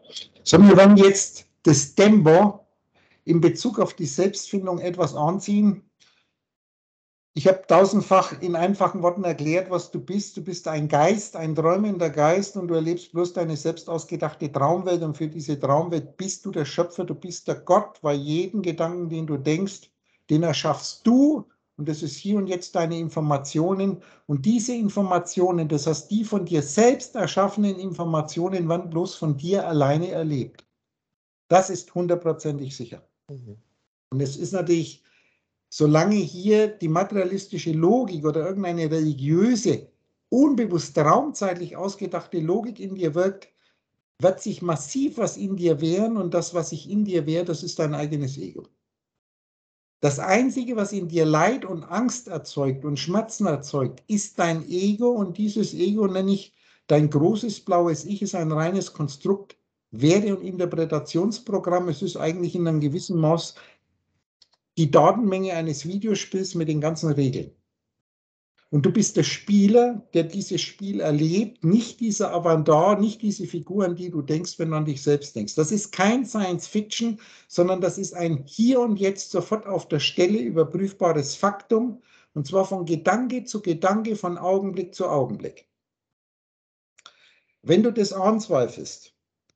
So, wir werden jetzt das Tempo in Bezug auf die Selbstfindung etwas anziehen. Ich habe tausendfach in einfachen Worten erklärt, was du bist. Du bist ein Geist, ein träumender Geist und du erlebst bloß deine selbst ausgedachte Traumwelt und für diese Traumwelt bist du der Schöpfer, du bist der Gott, weil jeden Gedanken, den du denkst, den erschaffst du und das ist hier und jetzt deine Informationen und diese Informationen, das heißt die von dir selbst erschaffenen Informationen, werden bloß von dir alleine erlebt. Das ist hundertprozentig sicher. Und es ist natürlich, solange hier die materialistische Logik oder irgendeine religiöse, unbewusst raumzeitlich ausgedachte Logik in dir wirkt, wird sich massiv was in dir wehren und das, was sich in dir wehrt, das ist dein eigenes Ego. Das Einzige, was in dir Leid und Angst erzeugt und Schmerzen erzeugt, ist dein Ego und dieses Ego nenne ich dein großes blaues Ich, ist ein reines Konstrukt, Werte- und Interpretationsprogramm. Es ist eigentlich in einem gewissen Maß die Datenmenge eines Videospiels mit den ganzen Regeln. Und du bist der Spieler, der dieses Spiel erlebt, nicht dieser Avatar, nicht diese Figur, an die du denkst, wenn du an dich selbst denkst. Das ist kein Science Fiction, sondern das ist ein hier und jetzt sofort auf der Stelle überprüfbares Faktum, und zwar von Gedanke zu Gedanke, von Augenblick zu Augenblick. Wenn du das anzweifelst,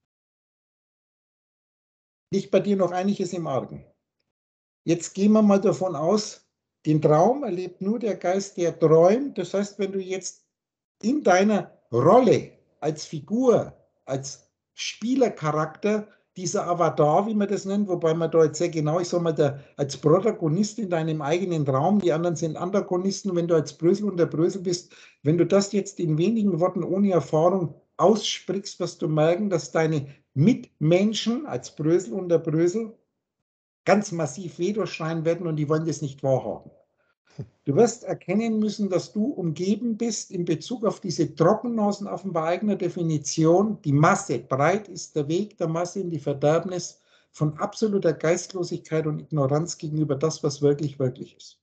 liegt bei dir noch einiges im Argen. Jetzt gehen wir mal davon aus, den Traum erlebt nur der Geist, der träumt. Das heißt, wenn du jetzt in deiner Rolle als Figur, als Spielercharakter, dieser Avatar, wie man das nennt, wobei man da jetzt sehr genau, ich sage mal, als Protagonist in deinem eigenen Traum, die anderen sind Antagonisten, wenn du als Brösel und der Brösel bist, wenn du das jetzt in wenigen Worten ohne Erfahrung aussprichst, wirst du merken, dass deine Mitmenschen als Brösel und der Brösel ganz massiv Veto schreien werden und die wollen das nicht wahrhaben. Du wirst erkennen müssen, dass du umgeben bist in Bezug auf diese Trockennasen offenbar eigener Definition. Die Masse, breit ist der Weg der Masse in die Verderbnis von absoluter Geistlosigkeit und Ignoranz gegenüber das, was wirklich, wirklich ist.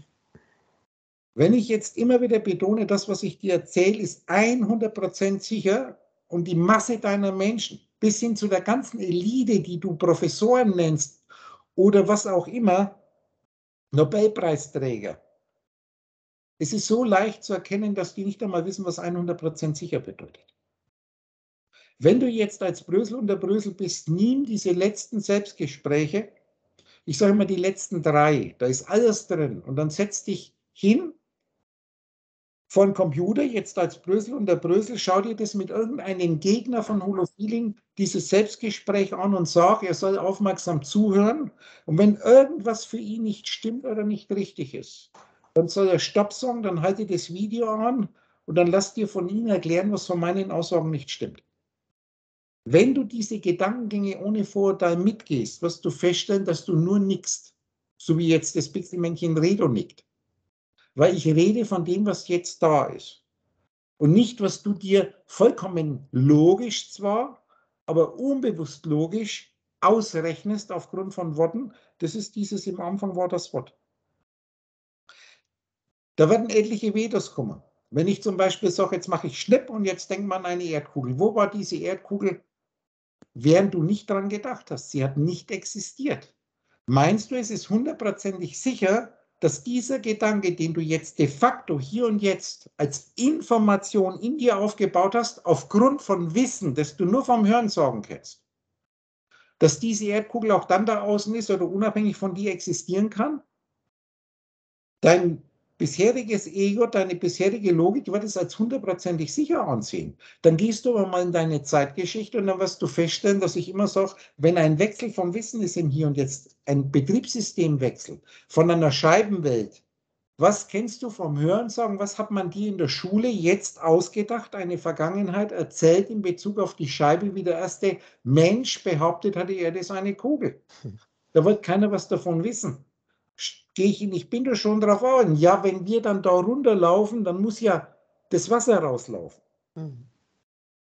Wenn ich jetzt immer wieder betone, das, was ich dir erzähle, ist 100% sicher und die Masse deiner Menschen, bis hin zu der ganzen Elite, die du Professoren nennst oder was auch immer, Nobelpreisträger. Es ist so leicht zu erkennen, dass die nicht einmal wissen, was 100% sicher bedeutet. Wenn du jetzt als Brösel und der Brösel bist, nimm diese letzten Selbstgespräche, ich sage mal die letzten 3, da ist alles drin und dann setz dich hin vor den Computer, jetzt als Brösel und der Brösel, schau dir das mit irgendeinem Gegner von Holofeeling, dieses Selbstgespräch an und sag, er soll aufmerksam zuhören und wenn irgendwas für ihn nicht stimmt oder nicht richtig ist, dann soll er Stopp sagen, dann halte das Video an und dann lass dir von ihm erklären, was von meinen Aussagen nicht stimmt. Wenn du diese Gedankengänge ohne Vorurteil mitgehst, wirst du feststellen, dass du nur nickst, so wie jetzt das Pixelmännchen Redo nickt. Weil ich rede von dem, was jetzt da ist. Und nicht, was du dir vollkommen logisch zwar, aber unbewusst logisch ausrechnest aufgrund von Worten. Das ist dieses im Anfang war das Wort. Da werden etliche Vetos kommen. Wenn ich zum Beispiel sage, jetzt mache ich Schnipp und jetzt denkt man an eine Erdkugel. Wo war diese Erdkugel, während du nicht daran gedacht hast? Sie hat nicht existiert. Meinst du, es ist hundertprozentig sicher, dass dieser Gedanke, den du jetzt de facto hier und jetzt als Information in dir aufgebaut hast, aufgrund von Wissen, das du nur vom Hörensagen kennst, dass diese Erdkugel auch dann da außen ist oder unabhängig von dir existieren kann? Dein bisheriges Ego, deine bisherige Logik wird es als hundertprozentig sicher ansehen. Dann gehst du aber mal in deine Zeitgeschichte und dann wirst du feststellen, dass ich immer sage, wenn ein Wechsel vom Wissen ist im Hier und Jetzt, ein Betriebssystemwechsel von einer Scheibenwelt, was kennst du vom Hörensagen, was hat man dir in der Schule jetzt ausgedacht, eine Vergangenheit erzählt in Bezug auf die Scheibe, wie der erste Mensch behauptet hatte, er ist eine Kugel. Da wird keiner was davon wissen. Gehe ich in, ich bin da schon drauf an. Ja, wenn wir dann da runterlaufen, dann muss ja das Wasser rauslaufen.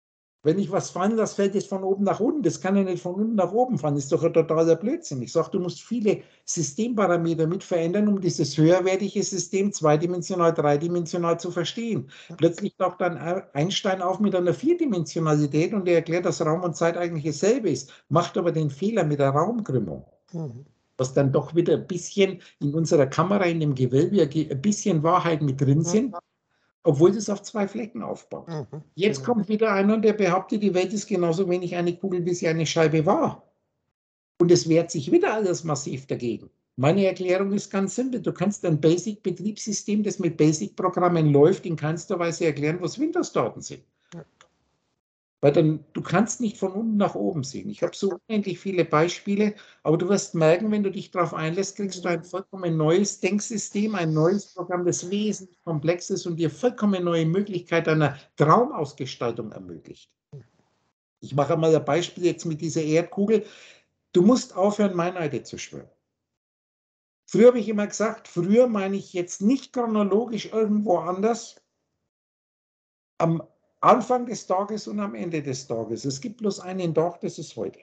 Wenn ich was fallen lasse, fällt es von oben nach unten. Das kann ja nicht von unten nach oben fallen. Das ist doch ein totaler Blödsinn. Ich sage, du musst viele Systemparameter mit verändern, um dieses höherwertige System zweidimensional, dreidimensional zu verstehen. Plötzlich taucht dann Einstein auf mit einer Vierdimensionalität und er erklärt, dass Raum und Zeit eigentlich dasselbe ist, macht aber den Fehler mit der Raumkrümmung. Was dann doch wieder ein bisschen in unserer Kamera, in dem Gewölbe, ein bisschen Wahrheit mit drin sind, obwohl das auf zwei Flecken aufbaut. Jetzt kommt wieder einer, der behauptet, die Welt ist genauso wenig eine Kugel, wie sie eine Scheibe war. Und es wehrt sich wieder alles massiv dagegen. Meine Erklärung ist ganz simpel. Du kannst ein Basic-Betriebssystem, das mit Basic-Programmen läuft, in keinster Weise erklären, was Windows-Daten sind. Weil dann, du kannst nicht von unten nach oben sehen. Ich habe so unendlich viele Beispiele, aber du wirst merken, wenn du dich darauf einlässt, kriegst du ein vollkommen neues Denksystem, ein neues Programm, das wesentlich komplex ist und dir vollkommen neue Möglichkeit einer Traumausgestaltung ermöglicht. Ich mache mal ein Beispiel jetzt mit dieser Erdkugel. Du musst aufhören, Meineide zu schwören. Früher habe ich immer gesagt, früher meine ich jetzt nicht chronologisch irgendwo anders, am Anfang des Tages und am Ende des Tages. Es gibt bloß einen Tag, das ist heute.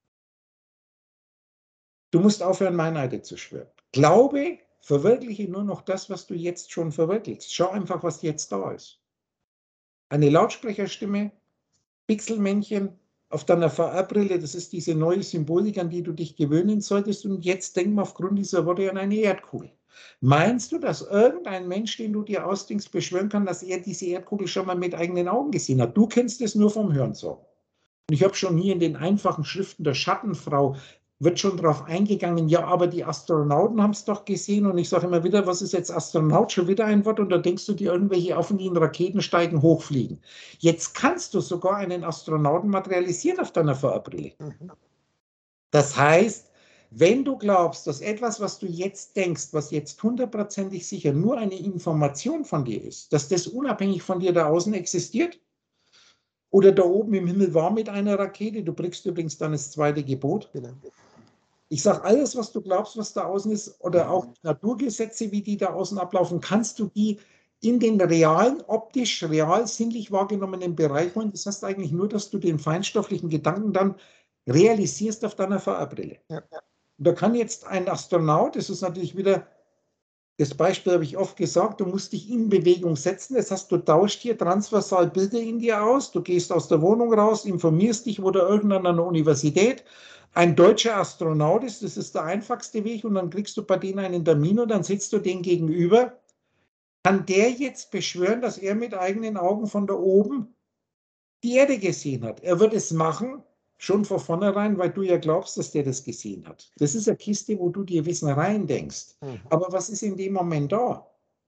Du musst aufhören, Meineide zu schwören. Glaube, verwirkliche nur noch das, was du jetzt schon verwirklichst. Schau einfach, was jetzt da ist. Eine Lautsprecherstimme, Pixelmännchen auf deiner VR-Brille, das ist diese neue Symbolik, an die du dich gewöhnen solltest. Und jetzt denk mal aufgrund dieser Worte an eine Erdkugel. Meinst du, dass irgendein Mensch, den du dir ausdenkst, beschwören kann, dass er diese Erdkugel schon mal mit eigenen Augen gesehen hat? Du kennst es nur vom Hörensagen. Und ich habe schon hier in den einfachen Schriften der Schattenfrau, wird schon darauf eingegangen, ja, aber die Astronauten haben es doch gesehen. Und ich sage immer wieder, was ist jetzt Astronaut? Schon wieder ein Wort. Und da denkst du dir irgendwelche Affen, die in Raketen steigen, hochfliegen. Jetzt kannst du sogar einen Astronauten materialisieren auf deiner VR-Brille. Das heißt, wenn du glaubst, dass etwas, was du jetzt denkst, was jetzt hundertprozentig sicher nur eine Information von dir ist, dass das unabhängig von dir da außen existiert, oder da oben im Himmel war mit einer Rakete, du brichst übrigens dann das zweite Gebot. Ich sage, alles, was du glaubst, was da außen ist, oder auch Naturgesetze, wie die da außen ablaufen, kannst du die in den realen, optisch, real, sinnlich wahrgenommenen Bereich holen. Das heißt eigentlich nur, dass du den feinstofflichen Gedanken dann realisierst auf deiner VR-Brille. Ja. Da kann jetzt ein Astronaut, das ist natürlich wieder, das Beispiel habe ich oft gesagt, du musst dich in Bewegung setzen. Das heißt, du tauscht hier transversal Bilder in dir aus, du gehst aus der Wohnung raus, informierst dich, wo da irgendwann an der Universität ein deutscher Astronaut ist, das ist der einfachste Weg, und dann kriegst du bei denen einen Termin und dann sitzt du dem gegenüber. Kann der jetzt beschwören, dass er mit eigenen Augen von da oben die Erde gesehen hat? Er wird es machen, schon von vornherein, weil du ja glaubst, dass der das gesehen hat. Das ist eine Kiste, wo du dir Wissen rein denkst. Aber was ist in dem Moment da?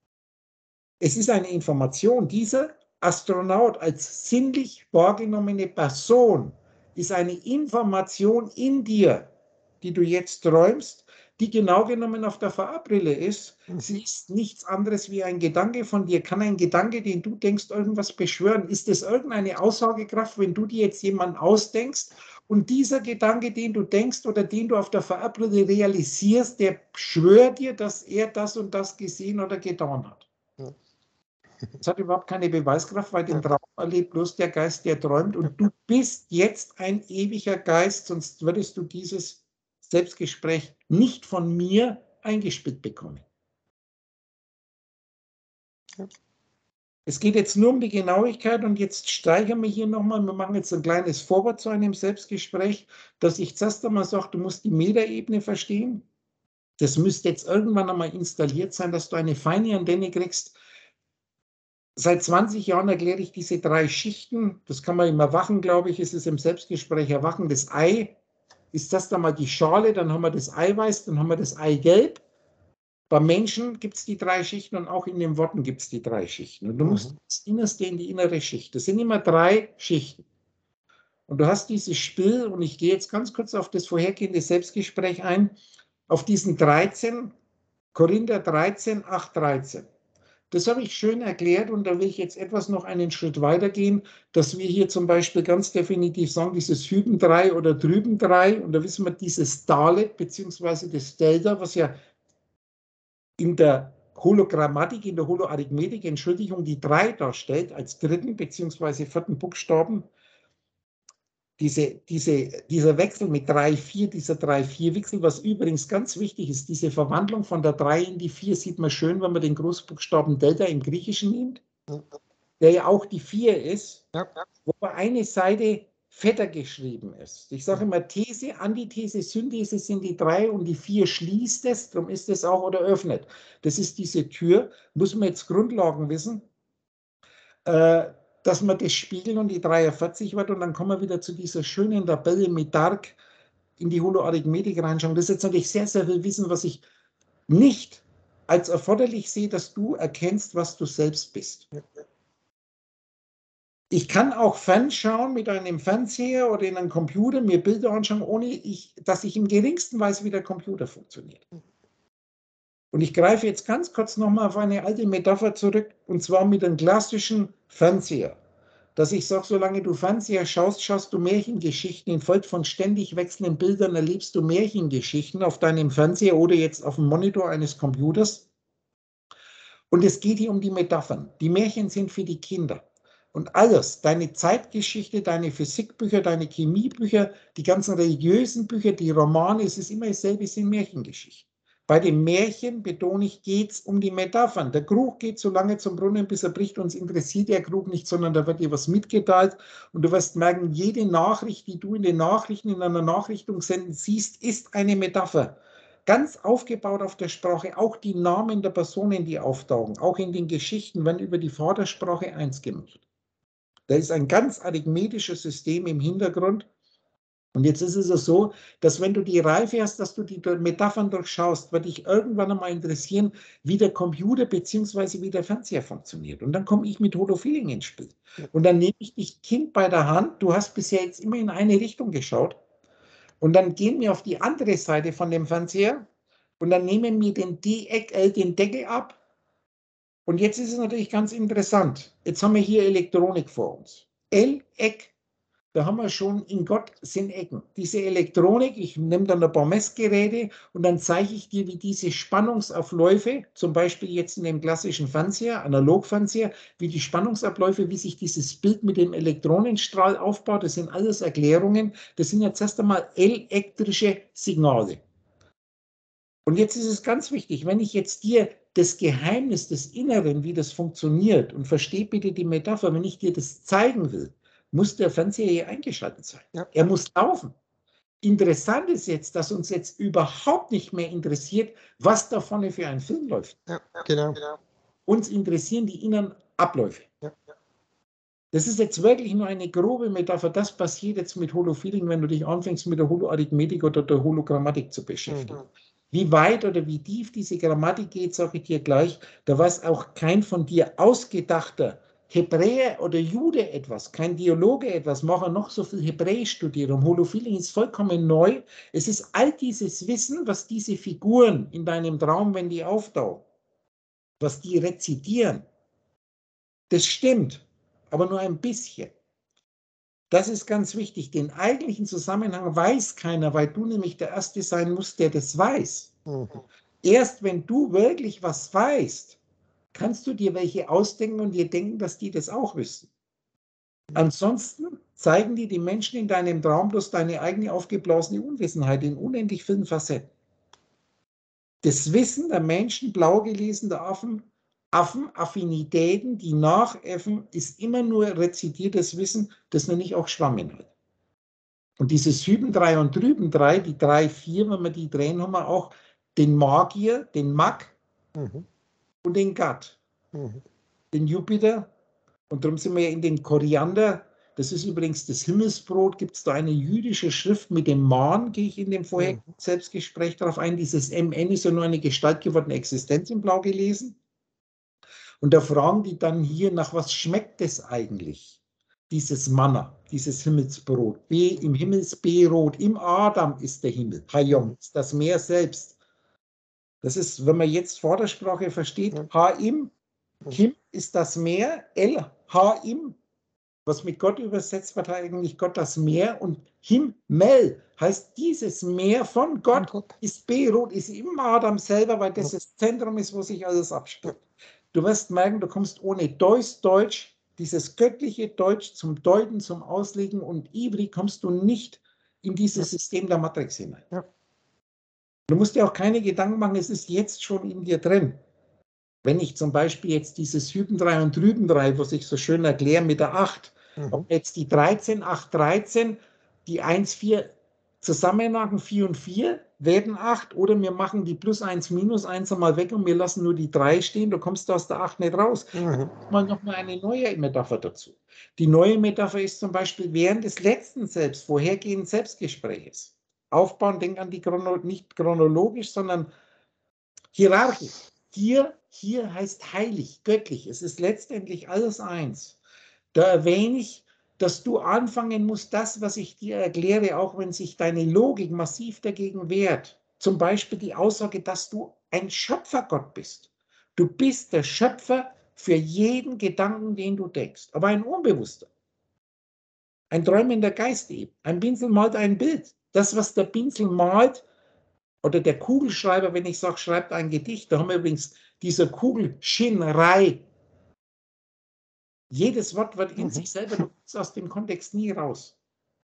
Es ist eine Information. Dieser Astronaut als sinnlich wahrgenommene Person ist eine Information in dir, die du jetzt träumst, die genau genommen auf der VR-Brille ist. Sie ist nichts anderes wie ein Gedanke von dir. Kann ein Gedanke, den du denkst, irgendwas beschwören? Ist es irgendeine Aussagekraft, wenn du dir jetzt jemanden ausdenkst und dieser Gedanke, den du denkst oder den du auf der VR-Brille realisierst, der schwört dir, dass er das und das gesehen oder getan hat? Das hat überhaupt keine Beweiskraft, weil den Traum erlebt bloß der Geist, der träumt. Und du bist jetzt ein ewiger Geist, sonst würdest du dieses Selbstgespräch nicht von mir eingespielt bekommen. Ja. Es geht jetzt nur um die Genauigkeit und jetzt steigern wir hier nochmal, wir machen jetzt ein kleines Vorwort zu einem Selbstgespräch, dass ich zuerst einmal sage, du musst die Metaebene verstehen. Das müsste jetzt irgendwann einmal installiert sein, dass du eine feine Antenne kriegst. Seit 20 Jahren erkläre ich diese 3 Schichten. Das kann man im Erwachen, glaube ich, ist es im Selbstgespräch Erwachen. Das Ei ist das dann mal die Schale, dann haben wir das Eiweiß, dann haben wir das Eigelb. Beim Menschen gibt es die 3 Schichten und auch in den Worten gibt es die 3 Schichten. Und du musst das Innerste in die innere Schicht. Das sind immer 3 Schichten. Und du hast dieses Spiel, und ich gehe jetzt ganz kurz auf das vorhergehende Selbstgespräch ein, auf diesen 13, Korinther 13, 8, 13. Das habe ich schön erklärt und da will ich jetzt etwas noch einen Schritt weiter gehen, dass wir hier zum Beispiel ganz definitiv sagen, dieses hüben 3 oder drüben 3, und da wissen wir dieses Dalet bzw. das Delta, was ja in der Hologrammatik, in der Holoarithmetik, Entschuldigung, die 3 darstellt als 3. bzw. 4. Buchstaben. dieser Wechsel mit 3,4, dieser 3,4-Wechsel, was übrigens ganz wichtig ist, diese Verwandlung von der 3 in die 4 sieht man schön, wenn man den Großbuchstaben Delta im Griechischen nimmt, der ja auch die 4 ist, wo eine Seite fetter geschrieben ist. Ich sage immer These, Antithese, Synthese sind die 3 und die 4 schließt es, darum ist es auch oder öffnet. Das ist diese Tür, muss man jetzt Grundlagen wissen, dass man das spiegeln und die 43 wird und dann kommen wir wieder zu dieser schönen Tabelle mit Dark in die Holoarithmetik reinschauen. Das ist jetzt natürlich sehr, sehr viel Wissen, was ich nicht als erforderlich sehe, dass du erkennst, was du selbst bist. Ich kann auch fernschauen mit einem Fernseher oder in einem Computer, mir Bilder anschauen, ohne dass ich im geringsten weiß, wie der Computer funktioniert. Und ich greife jetzt ganz kurz nochmal auf eine alte Metapher zurück, und zwar mit einem klassischen Fernseher. Dass ich sage, solange du Fernseher schaust, schaust du Märchengeschichten. Infolge von ständig wechselnden Bildern erlebst du Märchengeschichten auf deinem Fernseher oder jetzt auf dem Monitor eines Computers. Und es geht hier um die Metaphern. Die Märchen sind für die Kinder. Und alles, deine Zeitgeschichte, deine Physikbücher, deine Chemiebücher, die ganzen religiösen Bücher, die Romane, es ist immer dasselbe, es sind Märchengeschichten. Bei dem Märchen, betone ich, geht es um die Metaphern. Der Krug geht so lange zum Brunnen, bis er bricht. Uns interessiert der Krug nicht, sondern da wird dir was mitgeteilt. Und du wirst merken, jede Nachricht, die du in den Nachrichten, in einer Nachrichtung senden siehst, ist eine Metapher. Ganz aufgebaut auf der Sprache, auch die Namen der Personen, die auftauchen, auch in den Geschichten, werden über die Vatersprache eins gemacht. Da ist ein ganz arithmetisches System im Hintergrund. Und jetzt ist es so, dass wenn du die Reife hast, dass du die Metaphern durchschaust, wird dich irgendwann einmal interessieren, wie der Computer bzw. wie der Fernseher funktioniert. Und dann komme ich mit Holofeeling ins Spiel. Und dann nehme ich dich Kind bei der Hand, du hast bisher jetzt immer in eine Richtung geschaut, und dann gehen wir auf die andere Seite von dem Fernseher und dann nehmen wir den Deckel ab. Und jetzt ist es natürlich ganz interessant. Jetzt haben wir hier Elektronik vor uns. L-Eck. Da haben wir schon, in Gott sind Ecken. Diese Elektronik, ich nehme dann ein paar Messgeräte und dann zeige ich dir, wie diese Spannungsabläufe, zum Beispiel jetzt in dem klassischen Fernseher, Analogfernseher, wie die Spannungsabläufe, wie sich dieses Bild mit dem Elektronenstrahl aufbaut, das sind alles Erklärungen. Das sind jetzt erst einmal elektrische Signale. Und jetzt ist es ganz wichtig, wenn ich jetzt dir das Geheimnis des Inneren, wie das funktioniert, und versteh bitte die Metapher, wenn ich dir das zeigen will, muss der Fernseher hier eingeschaltet sein. Ja. Er muss laufen. Interessant ist jetzt, dass uns jetzt überhaupt nicht mehr interessiert, was da vorne für ein Film läuft. Ja, genau. Uns interessieren die inneren Abläufe. Ja. Das ist jetzt wirklich nur eine grobe Metapher. Das passiert jetzt mit Holofeeling, wenn du dich anfängst, mit der Holoarithmetik oder der Hologrammatik zu beschäftigen. Wie weit oder wie tief diese Grammatik geht, sage ich dir gleich. Da weiß auch kein von dir ausgedachter Hebräer oder Jude etwas, kein Dialoge etwas, machen noch so viel Hebräisch studieren. Holofeeling ist vollkommen neu. Es ist all dieses Wissen, was diese Figuren in deinem Traum, wenn die auftauchen, was die rezitieren, das stimmt, aber nur ein bisschen. Das ist ganz wichtig. Den eigentlichen Zusammenhang weiß keiner, weil du nämlich der Erste sein musst, der das weiß. Erst wenn du wirklich was weißt, kannst du dir welche ausdenken und dir denken, dass die das auch wissen. Ansonsten zeigen dir die Menschen in deinem Traum bloß deine eigene aufgeblasene Unwissenheit in unendlich vielen Facetten. Das Wissen der Menschen, blau gelesen der Affen, Affinitäten, die nachäffen, ist immer nur rezitiertes Wissen, das noch nicht auch Schwamminhalt. Und dieses Hüben 3 und Drüben 3, die 3, 4, wenn wir die drehen, haben wir auch den Magier, den Mag und den Gott, den Jupiter. Und darum sind wir ja in den Koriander. Das ist übrigens das Himmelsbrot. Gibt es da eine jüdische Schrift mit dem Mahn, gehe ich in dem vorherigen Selbstgespräch darauf ein. Dieses MN ist ja nur eine gestaltgewordene Existenz in Blau gelesen. Und da fragen die dann hier, nach was schmeckt es eigentlich? Dieses Manna, dieses Himmelsbrot. B im Himmel ist B rot. Im Adam ist der Himmel. Hayom ist das Meer selbst. Das ist, wenn man jetzt Vordersprache versteht, H-Im, Him ist das Meer, El, H-Im, was mit Gott übersetzt wird, eigentlich Gott das Meer, und Himmel heißt dieses Meer von Gott, ist B-Rot, ist im Adam selber, weil das Zentrum ist, wo sich alles abspielt. Du wirst merken, du kommst ohne Deutsch dieses göttliche Deutsch zum Deuten, zum Auslegen und ivrig kommst du nicht in dieses System der Matrix hinein. Ja. Du musst dir auch keine Gedanken machen, es ist jetzt schon in dir drin. Wenn ich zum Beispiel jetzt dieses Hüben 3 und Drüben 3, was ich so schön erkläre mit der 8, ob jetzt die 13, 8, 13, die 1, 4 zusammenmachen, 4 und 4 werden 8, oder wir machen die plus 1, minus 1 einmal weg und wir lassen nur die 3 stehen, du kommst aus der 8 nicht raus. Mal nochmal eine neue Metapher dazu. Die neue Metapher ist zum Beispiel während des letzten vorhergehenden Selbstgespräches. Aufbauen, denk an die nicht chronologisch, sondern hierarchisch. Hier heißt heilig, göttlich. Es ist letztendlich alles eins. Da erwähne ich, dass du anfangen musst, das, was ich dir erkläre, auch wenn sich deine Logik massiv dagegen wehrt. Zum Beispiel die Aussage, dass du ein Schöpfergott bist. Du bist der Schöpfer für jeden Gedanken, den du denkst, aber ein unbewusster. Ein träumender Geist eben. Ein Pinsel malt ein Bild. Das, was der Pinsel malt, oder der Kugelschreiber, wenn ich sage, schreibt ein Gedicht, da haben wir übrigens diese Kugelschinnerei. Jedes Wort wird in sich selber, du kommst aus dem Kontext nie raus.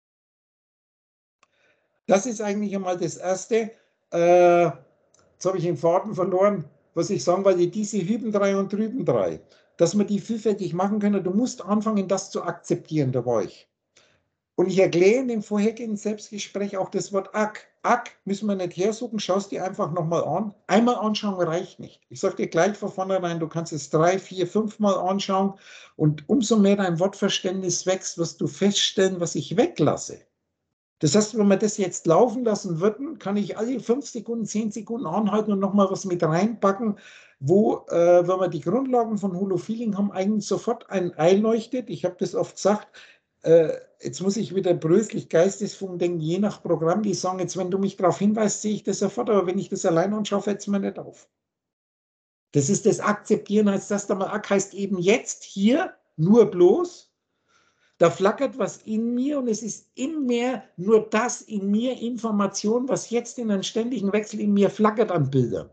Das ist eigentlich einmal das Erste. Jetzt habe ich den Faden verloren, was ich sagen wollte, diese Hüben 3 und Drüben 3, dass wir die vielfältig machen können. Du musst anfangen, das zu akzeptieren, da war ich. Und ich erkläre in dem vorhergehenden Selbstgespräch auch das Wort Ak. Ak müssen wir nicht hersuchen, schau es dir einfach nochmal an. Einmal anschauen reicht nicht. Ich sage dir gleich von vornherein, du kannst es 3, 4, 5 Mal anschauen und umso mehr dein Wortverständnis wächst, wirst du feststellen, was ich weglasse. Das heißt, wenn wir das jetzt laufen lassen würden, kann ich alle 5 Sekunden, 10 Sekunden anhalten und nochmal was mit reinpacken, wo, wenn wir die Grundlagen von Holofeeling haben, eigentlich sofort ein Ei leuchtet. Ich habe das oft gesagt, jetzt muss ich wieder bröslich Geistesfunk denken, je nach Programm, die sagen jetzt, wenn du mich darauf hinweist, sehe ich das sofort, aber wenn ich das allein anschaue, fällt es mir nicht auf. Das ist das Akzeptieren, heißt das da mal, heißt eben jetzt, hier, nur bloß, da flackert was in mir und es ist in mir nur das in mir Information, was jetzt in einem ständigen Wechsel in mir flackert an Bildern.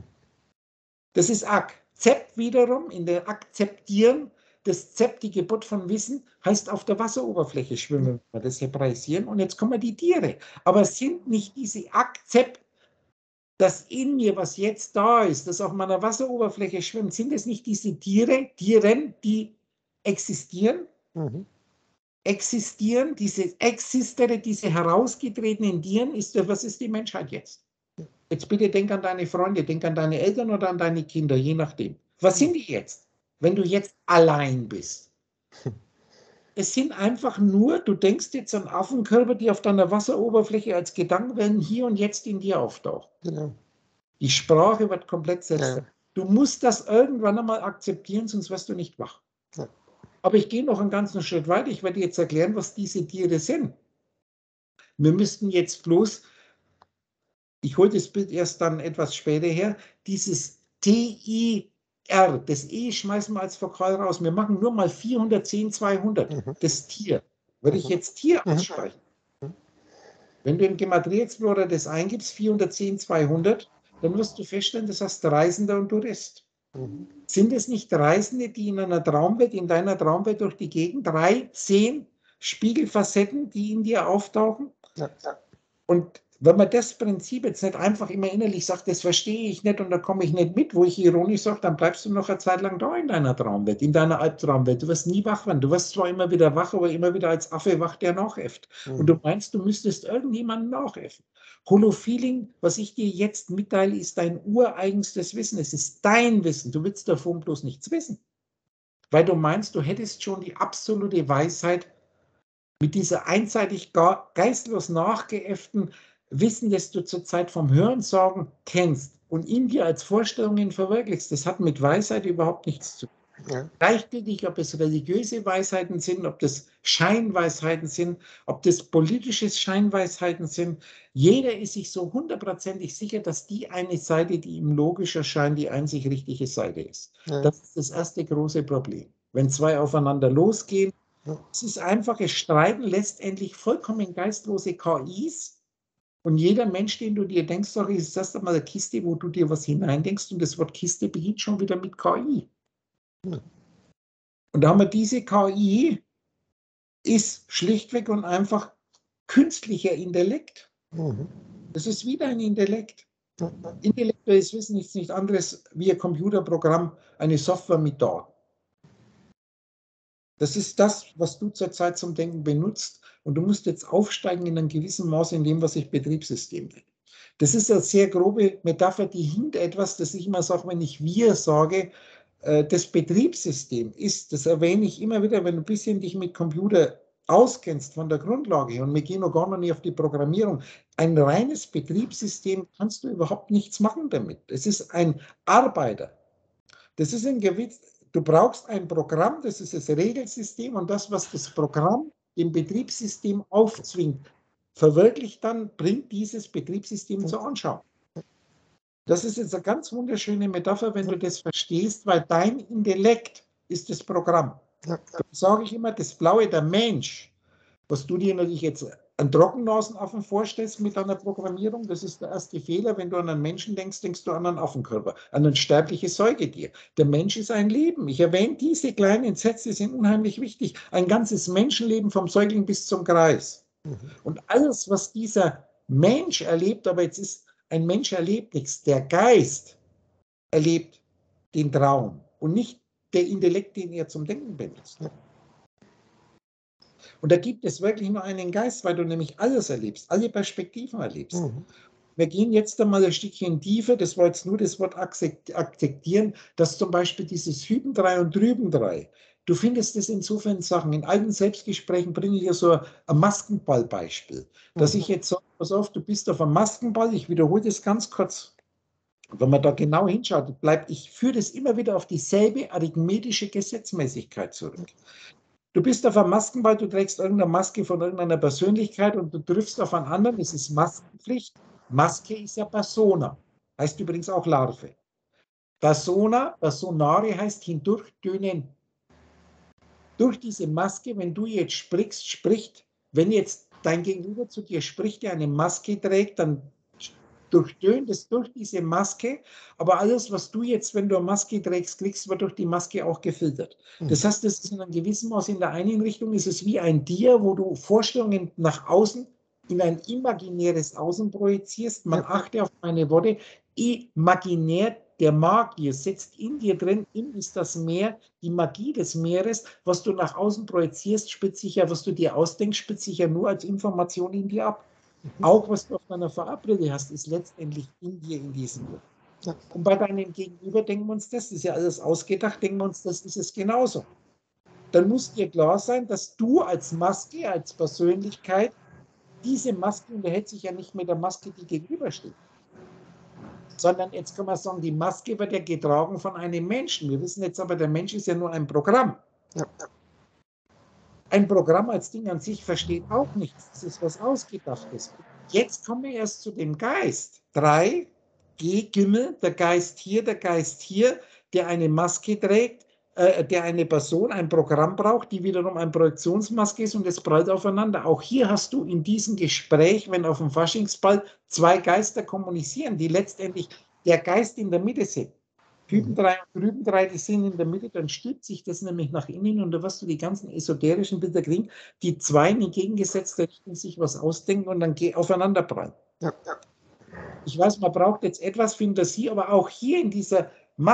Das ist Akzept wiederum, in der Akzeptieren. Das Zept, die Geburt von Wissen, heißt auf der Wasseroberfläche schwimmen, wenn wir das hebräisieren. Und jetzt kommen die Tiere. Aber es sind nicht diese Akzept, das in mir, was jetzt da ist, das auf meiner Wasseroberfläche schwimmt, sind es nicht diese Tieren, die existieren? Existieren, diese Existere, diese herausgetretenen Tieren, was ist die Menschheit jetzt? Jetzt bitte denk an deine Freunde, denk an deine Eltern oder an deine Kinder, je nachdem. Was sind die jetzt, wenn du jetzt allein bist? Es sind einfach nur, du denkst jetzt an Affenkörper, die auf deiner Wasseroberfläche als Gedankenwellen hier und jetzt in dir auftauchen. Genau. Die Sprache wird komplett selbstständig. Ja. Du musst das irgendwann einmal akzeptieren, sonst wirst du nicht wach. Ja. Aber ich gehe noch einen ganzen Schritt weiter. Ich werde jetzt erklären, was diese Tiere sind. Wir müssten jetzt bloß, ich hole das Bild erst dann etwas später her, dieses TIR, das E schmeißen wir als Vokal raus. Wir machen nur mal 410, 200, das Tier. Würde ich jetzt Tier ausstreichen. Wenn du im Gematria Explorer das eingibst, 410, 200, dann wirst du feststellen, das heißt Reisender und Tourist. Sind es nicht Reisende, die in einer Traumwelt, in deiner Traumwelt durch die Gegend 3, 10 Spiegelfacetten, die in dir auftauchen? Ja. Und wenn man das Prinzip jetzt nicht einfach immer innerlich sagt, das verstehe ich nicht und da komme ich nicht mit, wo ich ironisch sage, dann bleibst du noch eine Zeit lang da in deiner Traumwelt, in deiner Albtraumwelt. Du wirst nie wach werden. Du wirst zwar immer wieder wach, aber immer wieder als Affe wach, der nachäfft. Und du meinst, du müsstest irgendjemanden nachäffen. Holofeeling, was ich dir jetzt mitteile, ist dein ureigenstes Wissen. Es ist dein Wissen. Du willst davon bloß nichts wissen. Weil du meinst, du hättest schon die absolute Weisheit mit dieser einseitig geistlos nachgeäfften Wissen, das du zurzeit vom Hörensagen kennst und in dir als Vorstellungen verwirklichst, das hat mit Weisheit überhaupt nichts zu tun. Ja. Gleichgültig, ob es religiöse Weisheiten sind, ob das Scheinweisheiten sind, ob das politische Scheinweisheiten sind. Jeder ist sich so hundertprozentig sicher, dass die eine Seite, die ihm logisch erscheint, die einzig richtige Seite ist. Ja. Das ist das erste große Problem. Wenn zwei aufeinander losgehen, es ist einfaches Streiten, letztendlich vollkommen geistlose KIs. Und jeder Mensch, den du dir denkst, sorry, ist das einmal eine Kiste, wo du dir was hineindenkst und das Wort Kiste beginnt schon wieder mit KI. Und Und da haben wir diese KI, ist schlichtweg und einfach künstlicher Intellekt. Das ist wieder ein Intellekt. Intellektuelles Wissen ist nichts anderes wie ein Computerprogramm, eine Software mit Daten. Das ist das, was du zurzeit zum Denken benutzt. Und du musst jetzt aufsteigen in einem gewissen Maß in dem, was ich Betriebssystem nenne. Das ist eine sehr grobe Metapher, die hinter etwas, das ich immer sage, wenn ich wir sage, das Betriebssystem ist, das erwähne ich immer wieder, wenn du ein bisschen dich mit Computer auskennst von der Grundlage, und wir gehen noch gar noch nicht auf die Programmierung, ein reines Betriebssystem kannst du überhaupt nichts machen damit. Es ist ein Arbeiter. Das ist ein gewiss, du brauchst ein Programm, das ist das Regelsystem, und das, was das Programm dem Betriebssystem aufzwingt, verwirklicht dann, bringt dieses Betriebssystem zur Anschauung. Das ist jetzt eine ganz wunderschöne Metapher, wenn du das verstehst, weil dein Intellekt ist das Programm. Da sage ich immer, das Blaue, der Mensch, was du dir natürlich jetzt einen Trockennasenaffen vorstellst mit einer Programmierung, das ist der erste Fehler. Wenn du an einen Menschen denkst, denkst du an einen Affenkörper, an ein sterbliches Säugetier. Der Mensch ist ein Leben. Ich erwähne diese kleinen Sätze, sind unheimlich wichtig. Ein ganzes Menschenleben vom Säugling bis zum Greis. Und alles, was dieser Mensch erlebt, aber jetzt ist ein Mensch erlebt nichts. Der Geist erlebt den Traum und nicht der Intellekt, den er zum Denken benutzt. Und da gibt es wirklich nur einen Geist, weil du nämlich alles erlebst, alle Perspektiven erlebst. Wir gehen jetzt einmal ein Stückchen tiefer, das war jetzt nur das Wort akzeptieren, dass zum Beispiel dieses Hüben 3 und Drüben 3, du findest das insofern Sachen. In alten Selbstgesprächen bringe ich ja so ein Maskenball-Beispiel, dass ich jetzt sage, pass auf, du bist auf einem Maskenball, ich wiederhole das ganz kurz. Wenn man da genau hinschaut, ich führe das immer wieder auf dieselbe arithmetische Gesetzmäßigkeit zurück. Du bist auf einem Maskenball, du trägst irgendeine Maske von irgendeiner Persönlichkeit und du triffst auf einen anderen, es ist Maskenpflicht. Maske ist ja Persona, heißt übrigens auch Larve. Persona, Personare heißt hindurchtönen. Durch diese Maske, wenn du jetzt sprichst, wenn jetzt dein Gegenüber zu dir spricht, der eine Maske trägt, dann durchtönt es durch diese Maske, aber alles, was du jetzt, wenn du eine Maske trägst, kriegst, wird durch die Maske auch gefiltert. Das heißt, das ist in einem gewissen Maß in der einen Richtung, ist es wie ein Dir, wo du Vorstellungen nach außen in ein imaginäres Außen projizierst. Man achte auf meine Worte, imaginär, der Magier sitzt in dir drin, ist das Meer, die Magie des Meeres, was du nach außen projizierst, spitzt sich ja, was du dir ausdenkst, spitzt sich ja nur als Information in dir ab. Auch was du auf deiner Vorabbrille hast, ist letztendlich in dir, in diesem Buch. Und bei deinem Gegenüber denken wir uns das ist ja alles ausgedacht, denken wir uns, das ist es genauso. Dann muss dir klar sein, dass du als Maske, als Persönlichkeit, diese Maske unterhält sich ja nicht mit der Maske, die gegenübersteht. Sondern jetzt kann man sagen, die Maske wird ja getragen von einem Menschen. Wir wissen jetzt aber, der Mensch ist ja nur ein Programm. Ein Programm als Ding an sich versteht auch nichts. Das ist was Ausgedachtes. Jetzt kommen wir erst zu dem Geist. 3, G-Gimmel, der Geist hier, der eine Maske trägt, der eine Person, ein Programm braucht, die wiederum eine Projektionsmaske ist, und es prallt aufeinander. Auch hier hast du in diesem Gespräch, wenn auf dem Faschingsball zwei Geister kommunizieren, die letztendlich der Geist in der Mitte sind. Hüben 3 und Drüben 3, die sind in der Mitte, dann stülpt sich das nämlich nach innen und da wirst du die ganzen esoterischen Bilder kriegen, die zwei in entgegengesetzter Richtung sich was ausdenken und dann aufeinander prallen. Ich weiß, man braucht jetzt etwas Fantasie, aber auch hier in dieser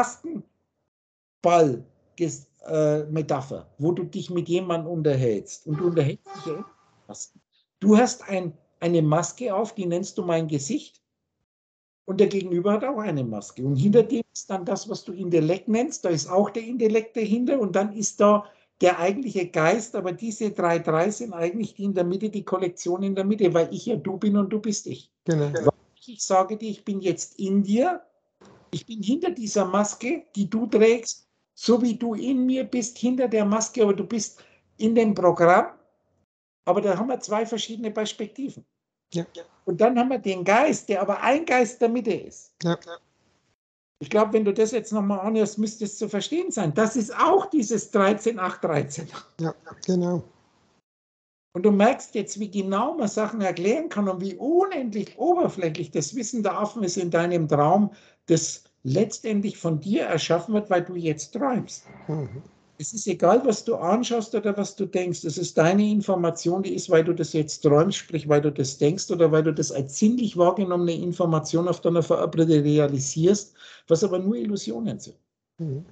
Maskenball-Metapher, wo du dich mit jemandem unterhältst und du unterhältst dich ja Masken. Du hast eine Maske auf, die nennst du mein Gesicht. Und der Gegenüber hat auch eine Maske. Und hinter dem ist dann das, was du Intellekt nennst. Da ist auch der Intellekt dahinter. Und dann ist da der eigentliche Geist. Aber diese 3 sind eigentlich die in der Mitte, die Kollektion in der Mitte, weil ich ja du bin und du bist ich. Genau. Weil ich sage dir, ich bin jetzt in dir. Ich bin hinter dieser Maske, die du trägst, so wie du in mir bist, hinter der Maske. Aber du bist in dem Programm. Aber da haben wir zwei verschiedene Perspektiven. Und dann haben wir den Geist, der aber ein Geist der Mitte ist. Ich glaube, wenn du das jetzt nochmal anhörst, müsste es zu verstehen sein. Das ist auch dieses 13, 8, 13. Ja, genau. Und du merkst jetzt, wie genau man Sachen erklären kann und wie unendlich oberflächlich das Wissen der Affen ist in deinem Traum, das letztendlich von dir erschaffen wird, weil du jetzt träumst. Es ist egal, was du anschaust oder was du denkst. Es ist deine Information, die ist, weil du das jetzt träumst, sprich, weil du das denkst oder weil du das als sinnlich wahrgenommene Information auf deiner Verbrille realisierst, was aber nur Illusionen sind. Mhm.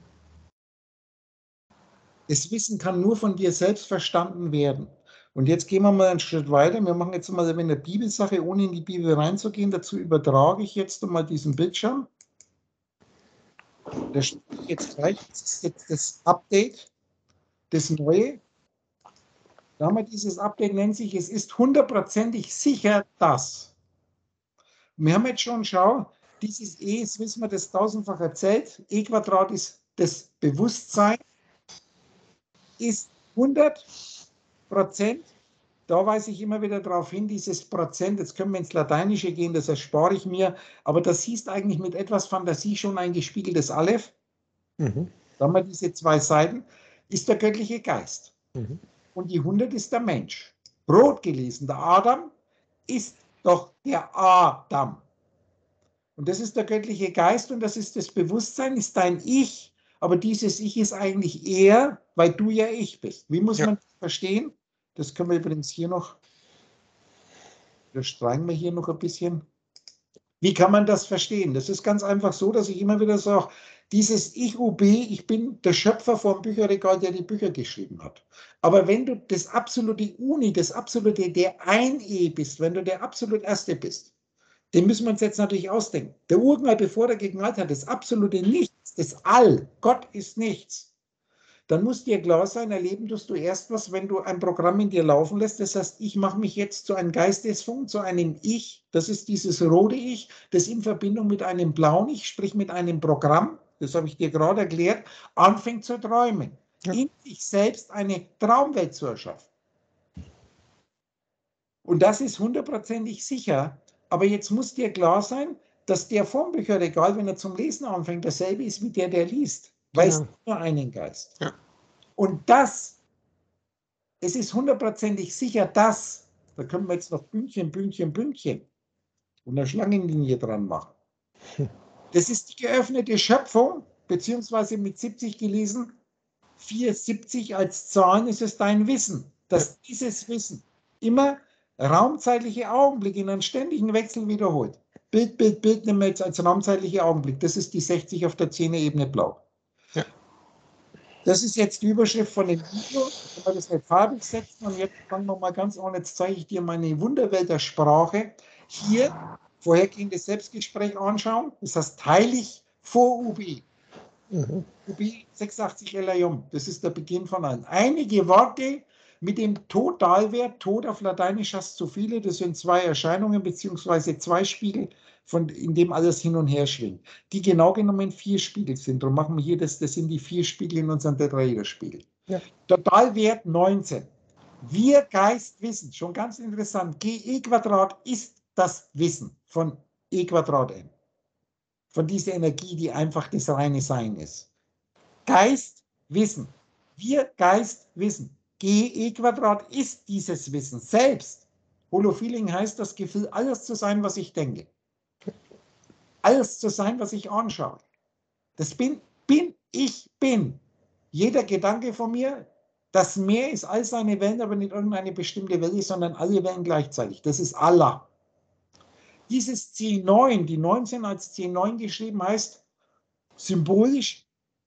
Das Wissen kann nur von dir selbst verstanden werden. Und jetzt gehen wir mal einen Schritt weiter. Wir machen jetzt mal eine Bibelsache, ohne in die Bibel reinzugehen. Dazu übertrage ich jetzt mal diesen Bildschirm. Da steht jetzt gleich, das ist jetzt das Update, das Neue. Da haben wir dieses Update, nennt sich, es ist 100%ig sicher, dass. Wir haben jetzt schon, schau, dieses E, das wissen wir, das tausendfach erzählt, E² ist das Bewusstsein, ist 100%. Da weise ich immer wieder darauf hin, dieses Prozent, jetzt können wir ins Lateinische gehen, das erspare ich mir, aber das hieß eigentlich mit etwas Fantasie schon ein gespiegeltes Aleph. Mhm. Da haben wir diese zwei Seiten, ist der göttliche Geist. Mhm. Und die 100 ist der Mensch. Rot gelesen, der Adam ist doch der Adam. Und das ist der göttliche Geist und das ist das Bewusstsein, ist dein Ich, aber dieses Ich ist eigentlich er, weil du ja ich bist. Wie muss man das verstehen? Das können wir übrigens hier noch, das streichen wir hier noch ein bisschen. Wie kann man das verstehen? Das ist ganz einfach so, dass ich immer wieder sage, dieses Ich-UB, ich bin der Schöpfer vom Bücherregal, der die Bücher geschrieben hat. Aber wenn du das absolute Uni, das absolute, der Ein-E bist, wenn du der absolut Erste bist, den müssen wir uns jetzt natürlich ausdenken. Der Urknall, bevor er geknallt hat, das absolute Nichts, das All, Gott ist nichts. Dann muss dir klar sein, erleben tust du erst was, wenn du ein Programm in dir laufen lässt. Das heißt, ich mache mich jetzt zu einem Geistesfunk, zu einem Ich. Das ist dieses rote Ich, das in Verbindung mit einem blauen Ich, sprich mit einem Programm, das habe ich dir gerade erklärt, anfängt zu träumen. Ja. In sich selbst eine Traumwelt zu erschaffen. Und das ist 100%ig sicher. Aber jetzt muss dir klar sein, dass der vom Bücherregal, wenn er zum Lesen anfängt, dasselbe ist wie der liest. Weil es nur einen Geist. Ja. Und das, es ist 100%ig sicher, dass, da können wir jetzt noch Bündchen, Bündchen, Bündchen und eine Schlangenlinie dran machen. Das ist die geöffnete Schöpfung, beziehungsweise mit 70 gelesen, 470 als Zahlen ist es dein Wissen, dass dieses Wissen immer raumzeitliche Augenblicke in einem ständigen Wechsel wiederholt. Bild, Bild, Bild nehmen wir jetzt als raumzeitliche Augenblick. Das ist die 60 auf der 10er Ebene blau. Ja. Das ist jetzt die Überschrift von dem Video. Wenn wir das nicht farbig setzen und jetzt fangen wir mal ganz an. Jetzt zeige ich dir meine Wunderwelt der Sprache. Hier vorhergehendes Selbstgespräch anschauen. Das heißt, heilig vor UB. Mhm. UB 86 LIOM. Das ist der Beginn von allen. Einige Worte mit dem Totalwert. Tod auf Lateinisch hast du viele. Das sind zwei Erscheinungen beziehungsweise zwei Spiegel, in dem alles hin und her schwingt. Die genau genommen 4 Spiegel sind. Darum machen wir hier das sind die 4 Spiegel in unserem Tetraederspiegel. Ja. Totalwert 19. Wir Geist wissen, schon ganz interessant, GE² ist das Wissen von E²n. Von dieser Energie, die einfach das reine Sein ist. Geist, Wissen. Wir Geist, Wissen. GE² ist dieses Wissen selbst. Holofeeling heißt das Gefühl, alles zu sein, was ich denke. Alles zu sein, was ich anschaue. Das bin ich bin. Jeder Gedanke von mir, das Meer ist all seine Wellen, aber nicht irgendeine bestimmte Welle, sondern alle Wellen gleichzeitig. Das ist Allah. Dieses C9, die 19 als C9 geschrieben, heißt symbolisch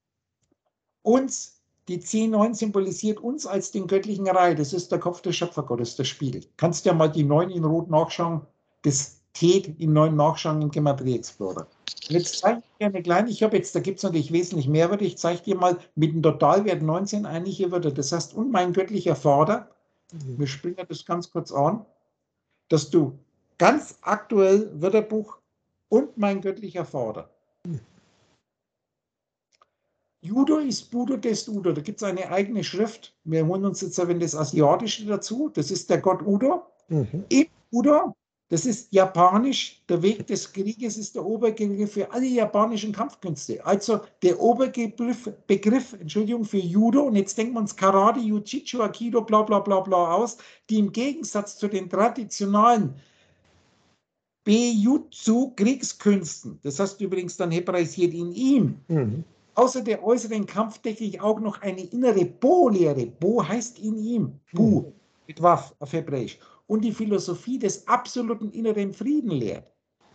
uns, die C9 symbolisiert uns als den göttlichen Rai. Das ist der Kopf des Schöpfergottes, der Spiegel. Kannst ja mal die 9 in Rot nachschauen, das T in 9 nachschauen im Gematria Explorer. Und jetzt zeige ich dir eine kleine, da gibt es natürlich wesentlich mehr Wörter, ich zeige dir mal mit dem Totalwert 19 einige Wörter. Das heißt, und mein göttlicher Vater, wir springen das ganz kurz an, dass du ganz aktuell Wörterbuch und mein göttlicher Vater. Judo ist Budo des Udo. Da gibt es eine eigene Schrift. Wir holen uns jetzt das Asiatische dazu. Das ist der Gott Udo. Mhm. Im Udo, das ist japanisch. Der Weg des Krieges ist der Oberbegriff für alle japanischen Kampfkünste. Also der Oberbegriff, Entschuldigung, für Judo. Und jetzt denken wir uns Karate, Jiu-Jitsu, Aikido, bla bla bla bla aus, die im Gegensatz zu den traditionalen Beijutsu Kriegskünsten, das hast du übrigens dann hebraisiert in ihm, Außer der äußeren Kampf decke ich auch noch eine innere Bo-Lehre. Bo heißt in ihm. Bu, mit Waf auf Hebräisch. Und die Philosophie des absoluten inneren Frieden lehrt.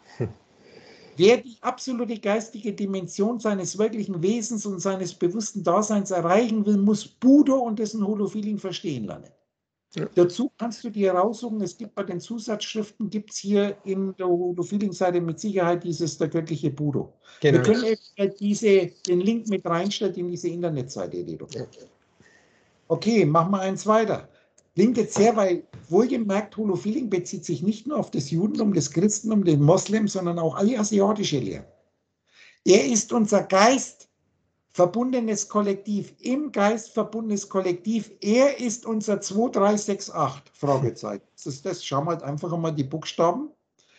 Wer die absolute geistige Dimension seines wirklichen Wesens und seines bewussten Daseins erreichen will, muss Buddha und dessen Holophilien verstehen lernen. Ja. Dazu kannst du dir raussuchen, es gibt bei den Zusatzschriften, gibt es hier in der Holophilien-Seite mit Sicherheit der göttliche Buddha. Genau. Wir können den Link mit reinstellen in diese Internetseite, Lido. Ja. Okay, machen wir eins weiter. Klingt jetzt sehr, weil wohlgemerkt, Holophilien bezieht sich nicht nur auf das Judentum, das Christentum, den Moslem, sondern auch alle asiatische Lehren. Er ist unser Geist, verbundenes Kollektiv, im Geist verbundenes Kollektiv. Er ist unser 2368, Fragezeichen. Das ist das, schauen wir halt einfach mal die Buchstaben.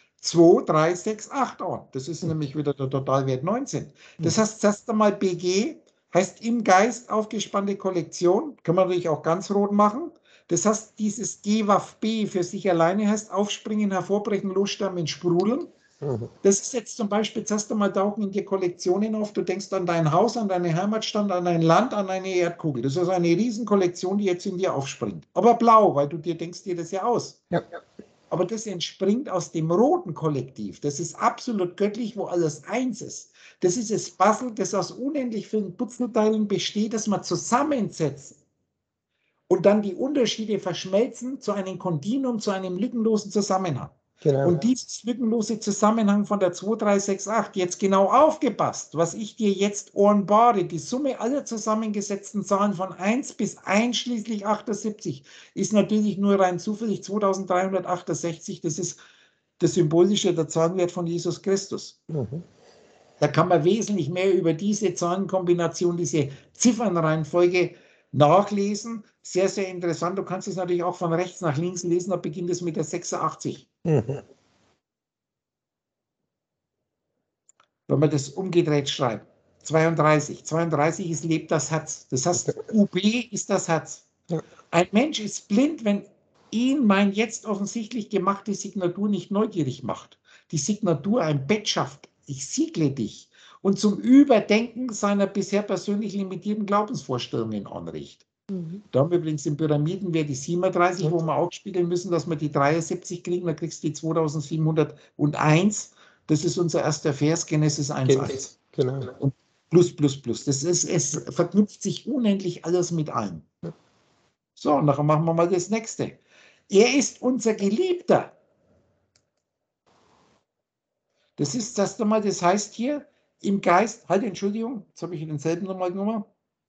2368 an. Das ist nämlich wieder der Totalwert 19. Das heißt, zuerst einmal BG, heißt im Geist aufgespannte Kollektion, kann man natürlich auch ganz rot machen. Das heißt, dieses GWAF-B für sich alleine heißt aufspringen, hervorbrechen, losstürmen, sprudeln. Das ist jetzt zum Beispiel, zuerst einmal tauchen in dir Kollektionen auf, du denkst an dein Haus, an deine Heimatstadt, an dein Land, an eine Erdkugel. Das ist also eine Riesenkollektion, die jetzt in dir aufspringt. Aber blau, weil du denkst dir das ja aus. Ja. Aber das entspringt aus dem roten Kollektiv. Das ist absolut göttlich, wo alles eins ist. Das ist das Puzzle, das aus unendlich vielen Puzzleteilen besteht, das man zusammensetzen und dann die Unterschiede verschmelzen zu einem Kontinuum, zu einem lückenlosen Zusammenhang. Genau. Und dieses lückenlose Zusammenhang von der 2368, jetzt genau aufgepasst, was ich dir jetzt offenbare, die Summe aller zusammengesetzten Zahlen von 1 bis einschließlich 78, ist natürlich nur rein zufällig 2368, das ist das Symbolische, der Zahlenwert von Jesus Christus. Mhm. Da kann man wesentlich mehr über diese Zahlenkombination, diese Ziffernreihenfolge nachlesen. Sehr, sehr interessant. Du kannst es natürlich auch von rechts nach links lesen, da beginnt es mit der 86. Mhm. Wenn man das umgedreht schreibt. 32. 32 ist lebt das Herz. Das heißt, UB ist das Herz. Ja. Ein Mensch ist blind, wenn ihn mein jetzt offensichtlich gemachte Signatur nicht neugierig macht. Die Signatur ein Bett schafft. Ich siegle dich. Und zum Überdenken seiner bisher persönlich limitierten Glaubensvorstellungen anregt. Mhm. Da haben wir übrigens in Pyramidenwert die 37, wo wir auch spielen müssen, dass wir die 73 kriegen, dann kriegst du die 2701. Das ist unser erster Vers, Genesis 1,1. Genau. Und plus, plus, plus. Es verknüpft sich unendlich alles mit allem. So, und nachher machen wir mal das nächste. Er ist unser Geliebter. Das ist das einmal, das heißt hier im Geist, halt, Entschuldigung, jetzt habe ich denselben nochmal genommen.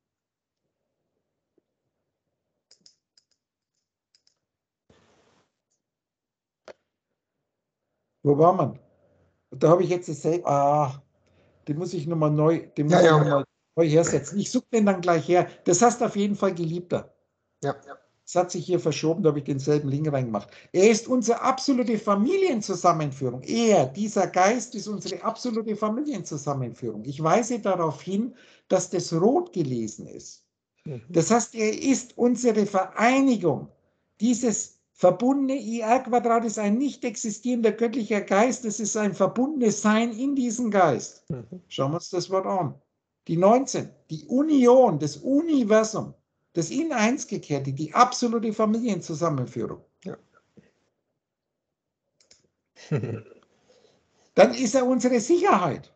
Wo war man? Da habe ich jetzt dasselbe. Den muss ich nochmal neu, neu hersetzen. Ich suche den dann gleich her. Das heißt auf jeden Fall Geliebter. Ja. Das hat sich hier verschoben, da habe ich denselben Link reingemacht. Er ist unsere absolute Familienzusammenführung. Dieser Geist ist unsere absolute Familienzusammenführung. Ich weise darauf hin, dass das rot gelesen ist. Mhm. Das heißt, er ist unsere Vereinigung. Dieses verbundene IR-Quadrat ist ein nicht existierender göttlicher Geist. Es ist ein verbundenes Sein in diesem Geist. Mhm. Schauen wir uns das Wort an. Die 19, die Union, das Universum, das in eins gekehrte, die absolute Familienzusammenführung. Ja. Dann ist er unsere Sicherheit.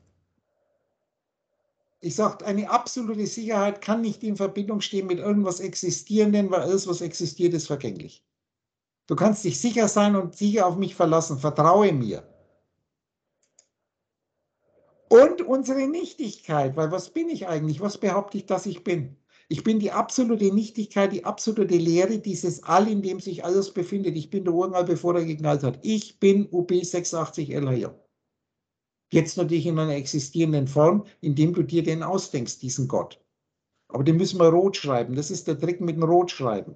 Ich sage, eine absolute Sicherheit kann nicht in Verbindung stehen mit irgendwas Existierendem, weil alles, was existiert, ist vergänglich. Du kannst dich sicher sein und sicher auf mich verlassen. Vertraue mir. Und unsere Nichtigkeit, weil was bin ich eigentlich? Was behaupte ich, dass ich bin? Ich bin die absolute Nichtigkeit, die absolute Leere, dieses All, in dem sich alles befindet. Ich bin der Urknall, bevor er geknallt hat. Ich bin UB86 LH. Jetzt natürlich in einer existierenden Form, indem du dir den ausdenkst, diesen Gott. Aber den müssen wir rot schreiben. Das ist der Trick mit dem Rotschreiben.